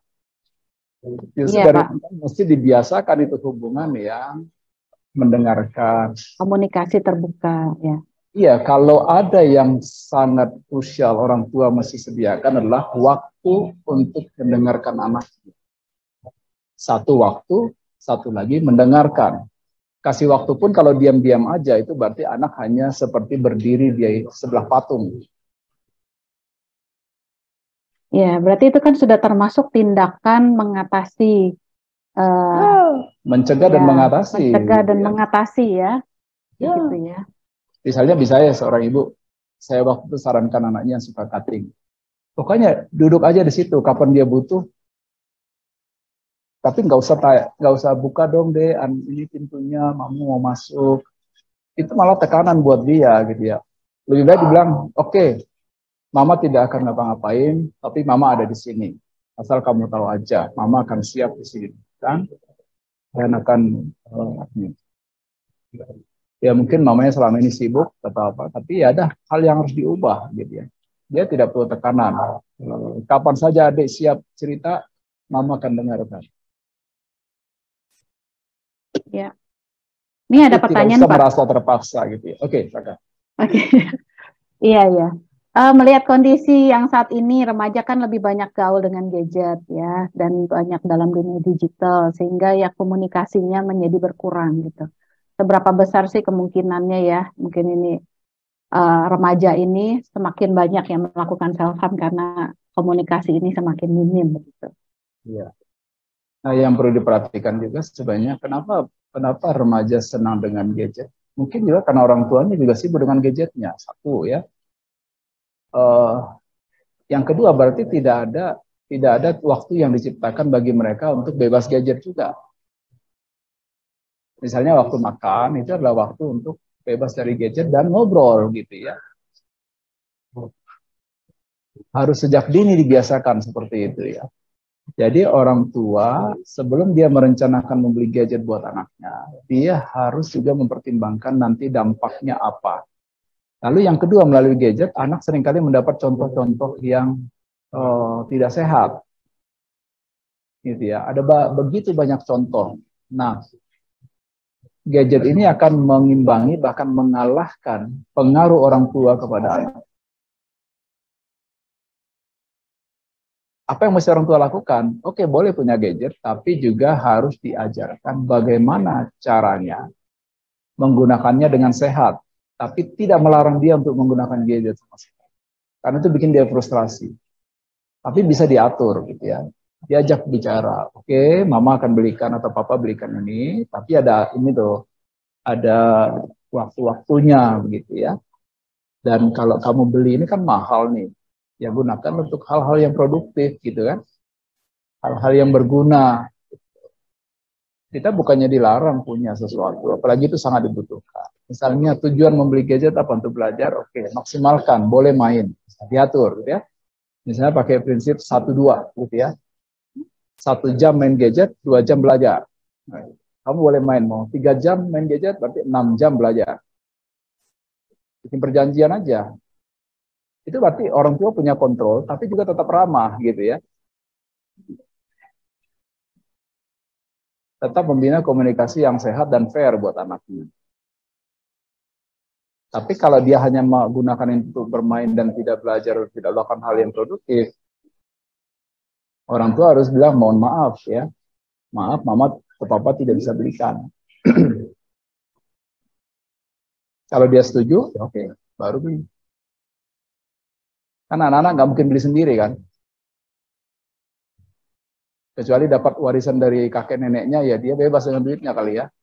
S2: Mesti dibiasakan itu hubungan yang mendengarkan.
S1: Komunikasi terbuka ya.
S2: Iya, kalau ada yang sangat krusial orang tua mesti sediakan adalah waktu untuk mendengarkan anak. Satu waktu, satu lagi mendengarkan. Kasih waktu pun kalau diam-diam aja itu berarti anak hanya seperti berdiri di sebelah patung.
S1: Ya, berarti itu kan sudah termasuk tindakan mengatasi.
S2: Mencegah dan mengatasi.
S1: Mencegah dan mengatasi ya. Gitu ya.
S2: Misalnya saya seorang ibu, saya waktu itu sarankan anaknya yang suka cutting. Pokoknya duduk aja di situ, kapan dia butuh. Tapi nggak usah buka dong deh, ini pintunya, mama mau masuk. Itu malah tekanan buat dia gitu ya. Lebih baik dibilang, oke, mama tidak akan ngapa-ngapain, tapi mama ada di sini. Asal kamu tahu aja, mama akan siap di sini, kan? Dan akan ya mungkin mamanya selama ini sibuk atau apa, tapi ya ada hal yang harus diubah gitu ya. Dia tidak perlu tekanan. Kapan saja adik siap cerita, Mama akan dengarkan.
S1: Ya. Ini ada pertanyaan,
S2: Tidak usah
S1: Pak.
S2: merasa terpaksa gitu ya. Oke, Raka.
S1: Oke. Iya, iya. Melihat kondisi yang saat ini remaja kan lebih banyak gaul dengan gadget ya, dan banyak dalam dunia digital, sehingga ya komunikasinya menjadi berkurang gitu. Seberapa besar sih kemungkinannya ya, mungkin ini remaja ini semakin banyak yang melakukan self harm karena komunikasi ini semakin minim begitu.
S2: Iya. Nah, yang perlu diperhatikan juga sebenarnya kenapa remaja senang dengan gadget? Mungkin juga karena orang tuanya juga sibuk dengan gadgetnya. Satu ya. Yang kedua berarti tidak ada waktu yang diciptakan bagi mereka untuk bebas gadget juga. Misalnya waktu makan itu adalah waktu untuk bebas dari gadget dan ngobrol gitu ya. Harus sejak dini dibiasakan seperti itu ya. Jadi orang tua sebelum dia merencanakan membeli gadget buat anaknya, dia harus juga mempertimbangkan nanti dampaknya apa. Lalu yang kedua, melalui gadget, anak seringkali mendapat contoh-contoh yang tidak sehat. Gitu ya. Ada begitu banyak contoh. Nah, gadget ini akan mengimbangi, bahkan mengalahkan pengaruh orang tua kepada anak. Apa yang mesti orang tua lakukan? Oke, boleh punya gadget, tapi juga harus diajarkan bagaimana caranya menggunakannya dengan sehat. Tapi tidak melarang dia untuk menggunakan gadget sama sekali. Karena itu bikin dia frustrasi. Tapi bisa diatur gitu ya. Diajak bicara. Oke, mama akan belikan atau papa belikan ini, tapi ada ini tuh, ada waktu-waktunya begitu ya. Dan kalau kamu beli ini kan mahal nih. Ya gunakan untuk hal-hal yang produktif gitu kan. Hal-hal yang berguna. Kita bukannya dilarang punya sesuatu, apalagi itu sangat dibutuhkan. Misalnya tujuan membeli gadget apa untuk belajar, oke, maksimalkan, boleh main, diatur, gitu ya. Misalnya pakai prinsip 1-2, gitu ya. 1 jam main gadget, 2 jam belajar. Nah, kamu boleh main, mau 3 jam main gadget, berarti 6 jam belajar. Bikin perjanjian aja. Itu berarti orang tua punya kontrol, tapi juga tetap ramah, gitu ya. Tetap membina komunikasi yang sehat dan fair buat anaknya. Tapi kalau dia hanya menggunakan itu untuk bermain dan tidak belajar, tidak melakukan hal yang produktif, orang tua harus bilang, mohon maaf ya, maaf mama atau papa tidak bisa belikan. Kalau dia setuju, ya oke, baru beli. Kan anak-anak nggak mungkin beli sendiri kan. Kecuali dapat warisan dari kakek neneknya, ya dia bebas dengan duitnya kali ya.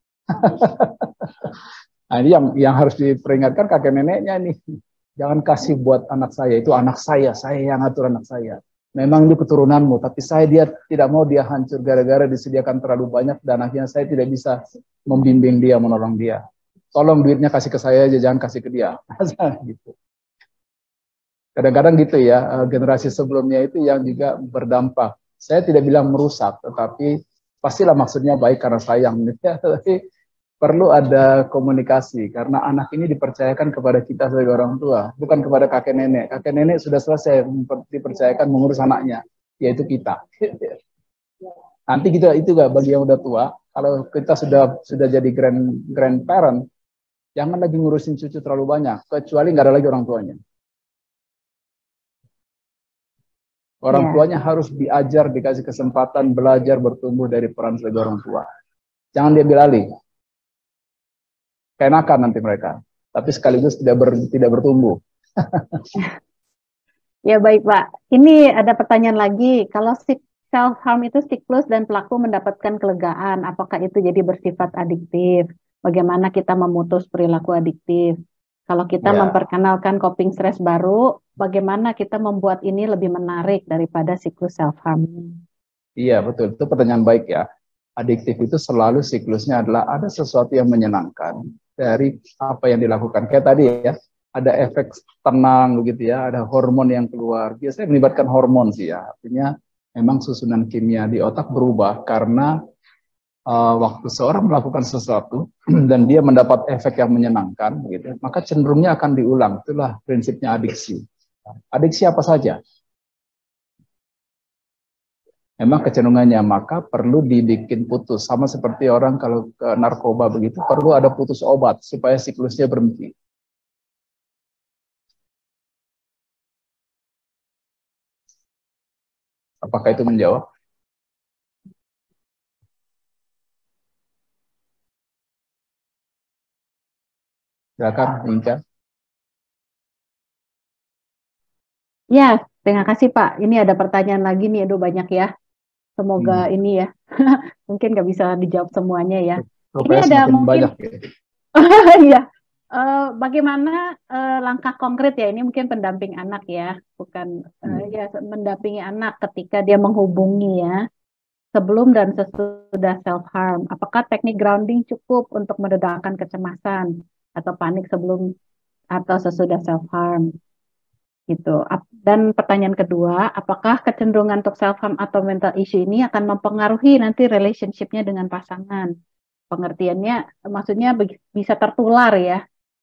S2: Nah ini yang harus diperingatkan kakek neneknya nih. Jangan kasih buat anak saya, itu anak saya yang atur anak saya. Memang itu keturunanmu, tapi dia tidak mau dia hancur gara-gara disediakan terlalu banyak dan akhirnya saya tidak bisa membimbing dia, menolong dia. Tolong duitnya kasih ke saya aja, jangan kasih ke dia. Gitu. Kadang-kadang gitu ya, generasi sebelumnya itu yang juga berdampak. Saya tidak bilang merusak, tetapi pastilah maksudnya baik karena sayang. Tapi perlu ada komunikasi, karena anak ini dipercayakan kepada kita sebagai orang tua, bukan kepada kakek nenek. Kakek nenek sudah selesai dipercayakan mengurus anaknya, yaitu kita. Nanti kita itu gak bagi yang udah tua, kalau kita sudah jadi grandparent, jangan lagi ngurusin cucu terlalu banyak, kecuali nggak ada lagi orang tuanya. Orang tuanya harus diajar, dikasih kesempatan belajar, bertumbuh dari peran sebagai orang tua. Jangan diambil alih. Keenakan nanti mereka. Tapi sekaligus tidak bertumbuh.
S1: Ya baik Pak. Ini ada pertanyaan lagi. Kalau self-harm itu siklus dan pelaku mendapatkan kelegaan, apakah itu jadi bersifat adiktif? Bagaimana kita memutus perilaku adiktif? Kalau kita memperkenalkan coping stress baru, bagaimana kita membuat ini lebih menarik daripada siklus self-harm?
S2: Iya, betul. Itu pertanyaan baik ya. Adiktif itu selalu siklusnya adalah ada sesuatu yang menyenangkan dari apa yang dilakukan. Kayak tadi ya, ada efek tenang begitu ya, ada hormon yang keluar. Biasanya melibatkan hormon sih ya. Artinya memang susunan kimia di otak berubah karena waktu seorang melakukan sesuatu dan dia mendapat efek yang menyenangkan, gitu, maka cenderungnya akan diulang. Itulah prinsipnya adiksi. Adiksi apa saja? memang kecenderungannya, maka perlu dibikin putus. Sama seperti orang kalau ke narkoba begitu, perlu ada putus obat supaya siklusnya berhenti. Apakah itu menjawab? Silakan, Inka.
S1: Ya, terima kasih Pak. Ini ada pertanyaan lagi nih, aduh banyak ya. Semoga ini ya, mungkin nggak bisa dijawab semuanya ya. Ini ada mungkin,
S2: banyak, ya.
S1: ya, bagaimana langkah konkret ya, ini mungkin pendamping anak ya, bukan ya mendampingi anak ketika dia menghubungi ya, sebelum dan sesudah self-harm. Apakah teknik grounding cukup untuk meredakan kecemasan atau panik sebelum atau sesudah self-harm? Gitu. Dan pertanyaan kedua, apakah kecenderungan untuk self-harm atau mental issue ini akan mempengaruhi nanti relationship-nya dengan pasangan? Pengertiannya, maksudnya bisa tertular ya?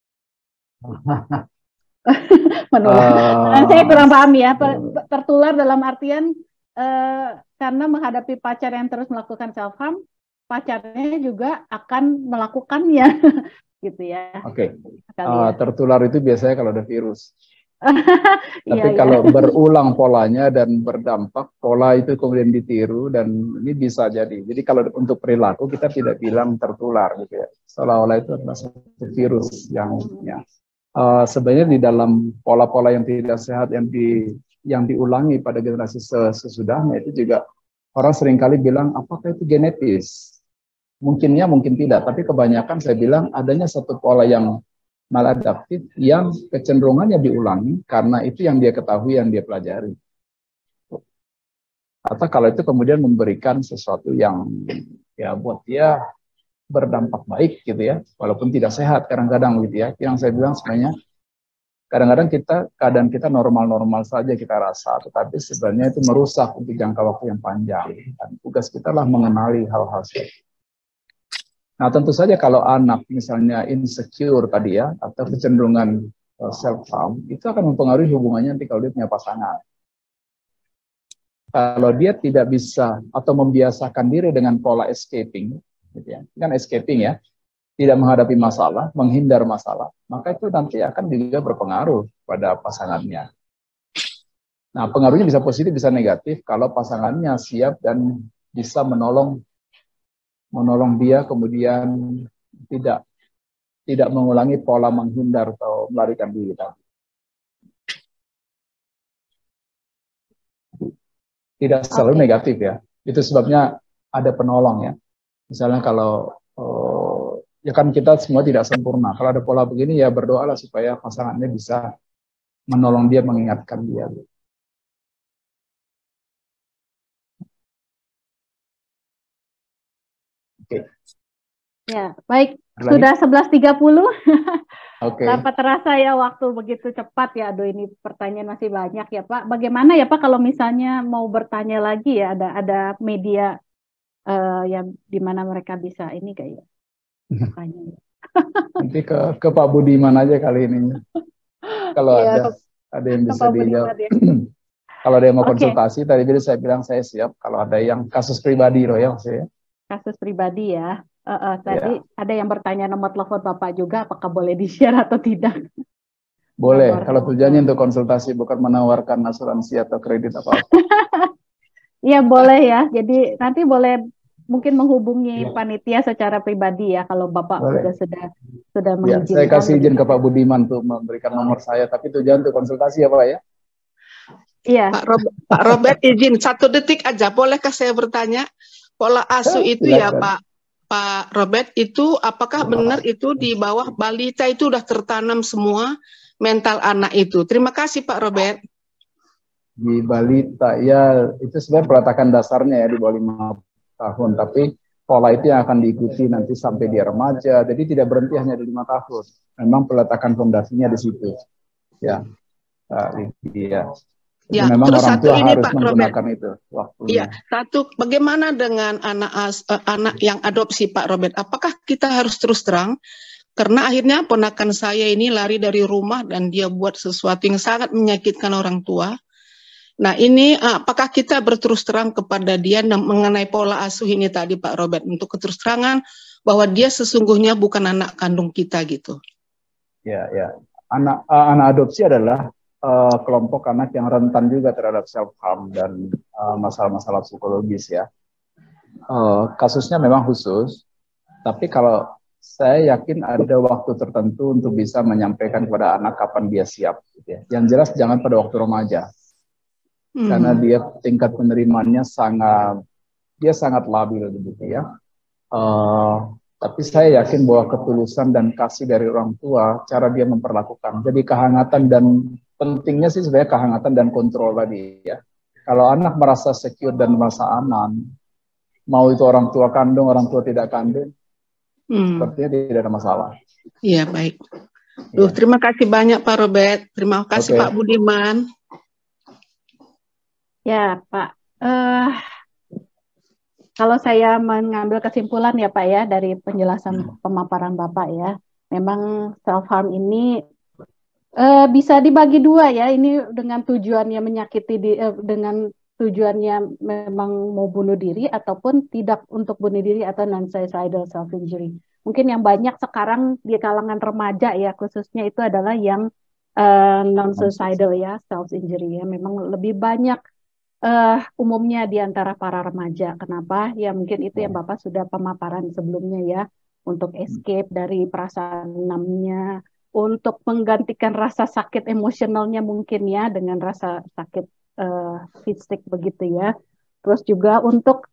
S1: Saya kurang paham ya, tertular dalam artian karena menghadapi pacar yang terus melakukan self-harm, pacarnya juga akan melakukannya, gitu ya.
S2: Oke, tertular itu biasanya kalau ada virus. Tapi
S1: Iya,
S2: kalau berulang polanya dan berdampak, pola itu kemudian ditiru dan ini bisa jadi. Jadi kalau untuk perilaku kita tidak bilang tertular gitu ya. Seolah-olah itu adalah satu virus yang ya. Sebenarnya di dalam pola-pola yang tidak sehat yang diulangi pada generasi sesudahnya itu juga orang seringkali bilang apakah itu genetis? Mungkinnya mungkin tidak, tapi kebanyakan saya bilang adanya satu pola yang maladaptif yang kecenderungannya diulangi karena itu yang dia ketahui, yang dia pelajari. Atau kalau itu kemudian memberikan sesuatu yang ya buat dia berdampak baik gitu ya, walaupun tidak sehat kadang-kadang gitu ya. Yang saya bilang sebenarnya kadang-kadang keadaan kita normal-normal saja kita rasa, tetapi sebenarnya itu merusak untuk jangka waktu yang panjang. Dan tugas kita lah mengenali hal-hal seperti itu. Nah, tentu saja kalau anak misalnya insecure tadi ya, atau kecenderungan self-harm, itu akan mempengaruhi hubungannya nanti kalau dia punya pasangan. Kalau dia tidak bisa atau membiasakan diri dengan pola escaping, gitu ya, kan escaping ya, tidak menghadapi masalah, menghindar masalah, maka itu nanti akan juga berpengaruh pada pasangannya. Nah, pengaruhnya bisa positif, bisa negatif kalau pasangannya siap dan bisa menolong dia kemudian tidak mengulangi pola menghindar atau melarikan diri. Tidak selalu negatif ya. Itu sebabnya ada penolong ya. Misalnya kalau ya kan kita semua tidak sempurna. Kalau ada pola begini ya berdoalah supaya pasangannya bisa menolong dia, mengingatkan dia. Oke.
S1: Ya, baik. Sudah 11.30.
S2: Oke.
S1: Tanpa terasa ya waktu begitu cepat ya. Aduh, ini pertanyaan masih banyak ya Pak. Bagaimana ya Pak kalau misalnya mau bertanya lagi ya, ada media yang di mana mereka bisa ini kayak bertanya.
S2: Nanti ke Pak Budiman aja kali ini. Kalau
S1: ya,
S2: ada yang bisa dijawab. Ya. Kalau ada yang mau konsultasi, tadi saya bilang saya siap. Kalau ada yang kasus pribadi loh ya maksudnya.
S1: Kasus pribadi ya. Tadi ada yang bertanya nomor telepon Bapak juga, apakah boleh di-share atau tidak?
S2: Boleh, kalau tujuannya untuk konsultasi, bukan menawarkan asuransi atau kredit apa-apa.
S1: Iya boleh ya, jadi nanti boleh mungkin menghubungi panitia secara pribadi ya, kalau Bapak sudah mengizinkan.
S2: Saya kasih izin ke Pak Budiman untuk memberikan nomor saya, tapi tujuan untuk konsultasi ya Pak ya?
S1: Iya.
S6: Pak Robert izin 1 detik aja, bolehkah saya bertanya? Pola asuh itu ya Pak Robert, itu apakah benar itu di bawah balita itu udah tertanam semua mental anak itu? Terima kasih Pak Robert.
S2: Di balita ya itu sebenarnya peletakan dasarnya ya di bawah 5 tahun, tapi pola itu yang akan diikuti nanti sampai dia remaja, jadi tidak berhenti hanya di 5 tahun. Memang peletakan fondasinya di situ. Ya, iya.
S6: Ya,
S2: memang
S6: terus
S2: orang
S6: satu
S2: tua
S6: ini
S2: harus
S6: Pak
S2: menggunakan
S6: Robert.
S2: Itu waktunya.
S6: Iya, satu bagaimana dengan anak yang adopsi Pak Robert? Apakah kita harus terus terang? Karena akhirnya ponakan saya ini lari dari rumah dan dia buat sesuatu yang sangat menyakitkan orang tua. Nah, ini apakah kita berterus terang kepada dia mengenai pola asuh ini tadi Pak Robert, untuk keterus terangan bahwa dia sesungguhnya bukan anak kandung kita gitu.
S2: Ya, ya. Anak adopsi adalah kelompok anak yang rentan juga terhadap self harm dan masalah-masalah psikologis ya. Kasusnya memang khusus, tapi kalau saya yakin ada waktu tertentu untuk bisa menyampaikan kepada anak kapan dia siap. Gitu ya. Yang jelas jangan pada waktu remaja, karena dia tingkat penerimaannya sangat labil begitu ya. Tapi saya yakin bahwa ketulusan dan kasih dari orang tua, cara dia memperlakukan. Jadi kehangatan dan pentingnya sih sebenarnya kehangatan dan kontrol tadi ya. Kalau anak merasa secure dan merasa aman, mau itu orang tua kandung, orang tua tidak kandung, sepertinya tidak ada masalah.
S6: Iya, baik. Terima kasih banyak Pak Robert. Terima kasih Pak Budiman.
S1: Ya, Pak. Kalau saya mengambil kesimpulan ya Pak ya dari penjelasan pemaparan Bapak ya, memang self harm ini bisa dibagi dua ya. Ini dengan tujuannya menyakiti dengan tujuannya memang mau bunuh diri ataupun tidak untuk bunuh diri atau non-suicidal self injury. Mungkin yang banyak sekarang di kalangan remaja ya khususnya itu adalah yang non-suicidal ya self injury ya. Memang lebih banyak umumnya di antara para remaja. Kenapa? Ya mungkin itu yang Bapak sudah pemaparan sebelumnya ya, untuk escape dari perasaan namanya, untuk menggantikan rasa sakit emosionalnya mungkin ya dengan rasa sakit fisik begitu ya. Terus juga untuk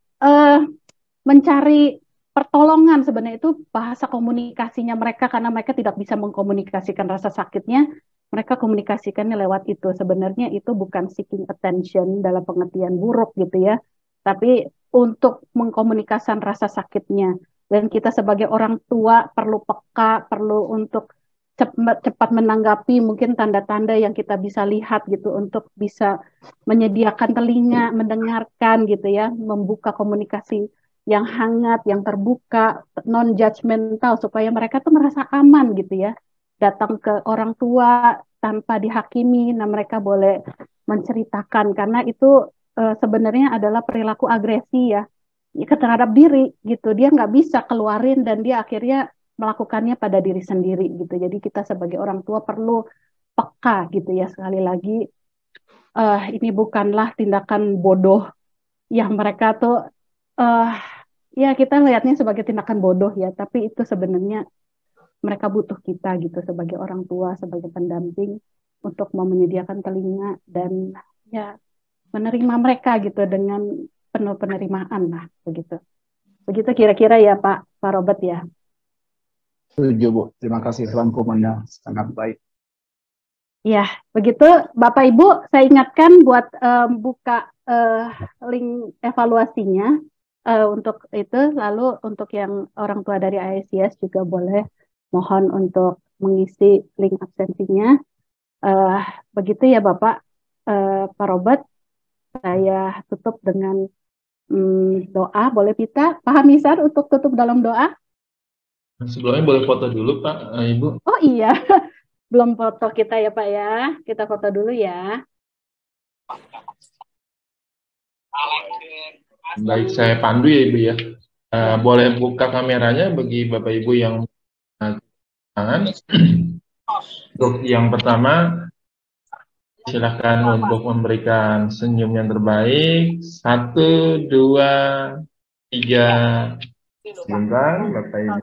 S1: mencari pertolongan, sebenarnya itu bahasa komunikasinya mereka karena mereka tidak bisa mengkomunikasikan rasa sakitnya, mereka komunikasikannya lewat itu. Sebenarnya itu bukan seeking attention dalam pengertian buruk gitu ya, tapi untuk mengkomunikasikan rasa sakitnya. Dan kita sebagai orang tua perlu peka, perlu untuk cepat menanggapi mungkin tanda-tanda yang kita bisa lihat gitu, untuk bisa menyediakan telinga, mendengarkan gitu ya, membuka komunikasi yang hangat, yang terbuka, non-judgmental, supaya mereka tuh merasa aman gitu ya. Datang ke orang tua tanpa dihakimi, nah mereka boleh menceritakan, karena itu sebenarnya adalah perilaku agresi ya, terhadap diri gitu. Dia nggak bisa keluarin dan dia akhirnya melakukannya pada diri sendiri gitu. Jadi kita sebagai orang tua perlu peka gitu ya. Sekali lagi, ini bukanlah tindakan bodoh yang mereka tuh ya kita lihatnya sebagai tindakan bodoh ya, tapi itu sebenarnya mereka butuh kita gitu sebagai orang tua, sebagai pendamping untuk mau menyediakan telinga dan ya menerima mereka gitu dengan penuh penerimaan lah begitu. Begitu kira-kira ya Pak Robert ya.
S2: Setuju Bu, terima kasih rangkumannya sangat baik.
S1: Ya, begitu Bapak Ibu, saya ingatkan buat buka link evaluasinya untuk itu, lalu untuk yang orang tua dari ICS juga boleh mohon untuk mengisi link absensinya. Begitu ya Bapak, Pak Robert, saya tutup dengan doa, boleh Pita? Pak Hamisar untuk tutup dalam doa?
S7: Sebelumnya boleh foto dulu Pak, Ibu.
S1: Oh iya, belum foto kita ya Pak ya, kita foto dulu ya.
S7: Baik, saya pandu ya Ibu ya. Boleh buka kameranya bagi Bapak Ibu yang tangan. Untuk yang pertama, silakan untuk memberikan senyum yang terbaik. 1, 2, 3. Sebentar, Bapak Ibu.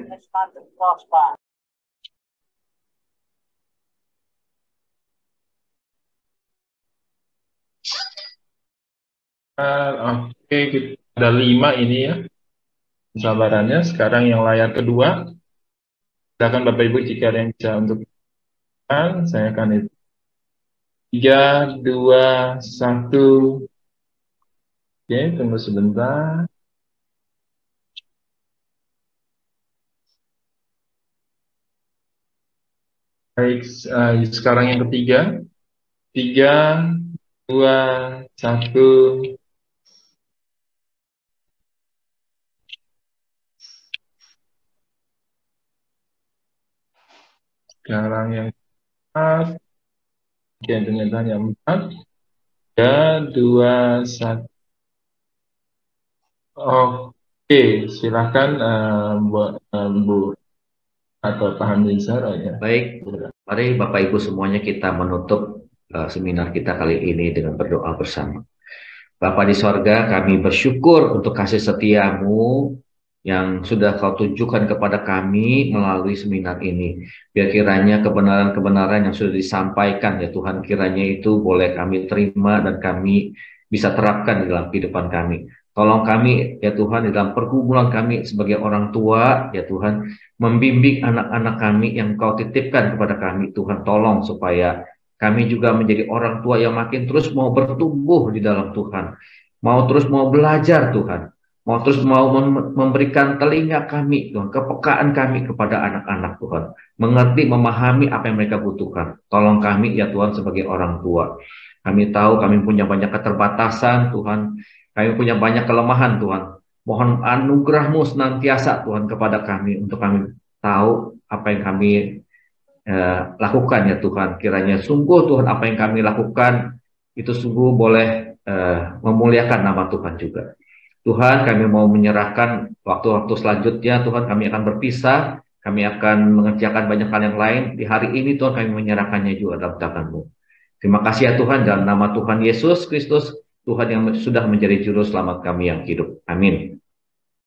S7: Oke, kita ada 5 ini ya kesabarannya. Sekarang yang layar kedua, silakan Bapak Ibu jika ada yang bisa untuk saya akan itu 3, 2, 1. Oke, tunggu sebentar. Baik, sekarang yang ketiga. 3, 2, 1. Sekarang yang 4. Oke, ternyata yang 4. 3, 2, 1. Oke, silakan Bu atau Pak Hamzah ya.
S8: Baik, mari Bapak Ibu semuanya kita menutup seminar kita kali ini dengan berdoa bersama. Bapa di sorga, kami bersyukur untuk kasih setiamu yang sudah kau tunjukkan kepada kami melalui seminar ini. Biar kiranya kebenaran-kebenaran yang sudah disampaikan ya Tuhan, kiranya itu boleh kami terima dan kami bisa terapkan di dalam kehidupan kami. Tolong kami ya Tuhan di dalam pergumulan kami sebagai orang tua ya Tuhan, membimbing anak-anak kami yang kau titipkan kepada kami Tuhan. Tolong supaya kami juga menjadi orang tua yang makin terus mau bertumbuh di dalam Tuhan. Mau terus mau belajar Tuhan. Mau terus mau memberikan telinga kami Tuhan, kepekaan kami kepada anak-anak Tuhan. Mengerti, memahami apa yang mereka butuhkan. Tolong kami ya Tuhan sebagai orang tua. Kami tahu kami punya banyak keterbatasan Tuhan. Kami punya banyak kelemahan Tuhan. Mohon anugerah-Mu senantiasa Tuhan kepada kami. Untuk kami tahu apa yang kami lakukan ya Tuhan. Kiranya sungguh Tuhan apa yang kami lakukan itu sungguh boleh memuliakan nama Tuhan juga. Tuhan, kami mau menyerahkan waktu-waktu selanjutnya. Tuhan, kami akan berpisah. Kami akan mengerjakan banyak hal yang lain. Di hari ini Tuhan kami menyerahkannya juga dalam tangan-Mu. Terima kasih ya Tuhan, dalam nama Tuhan Yesus Kristus, Tuhan yang sudah menjadi juru selamat kami yang hidup. Amin.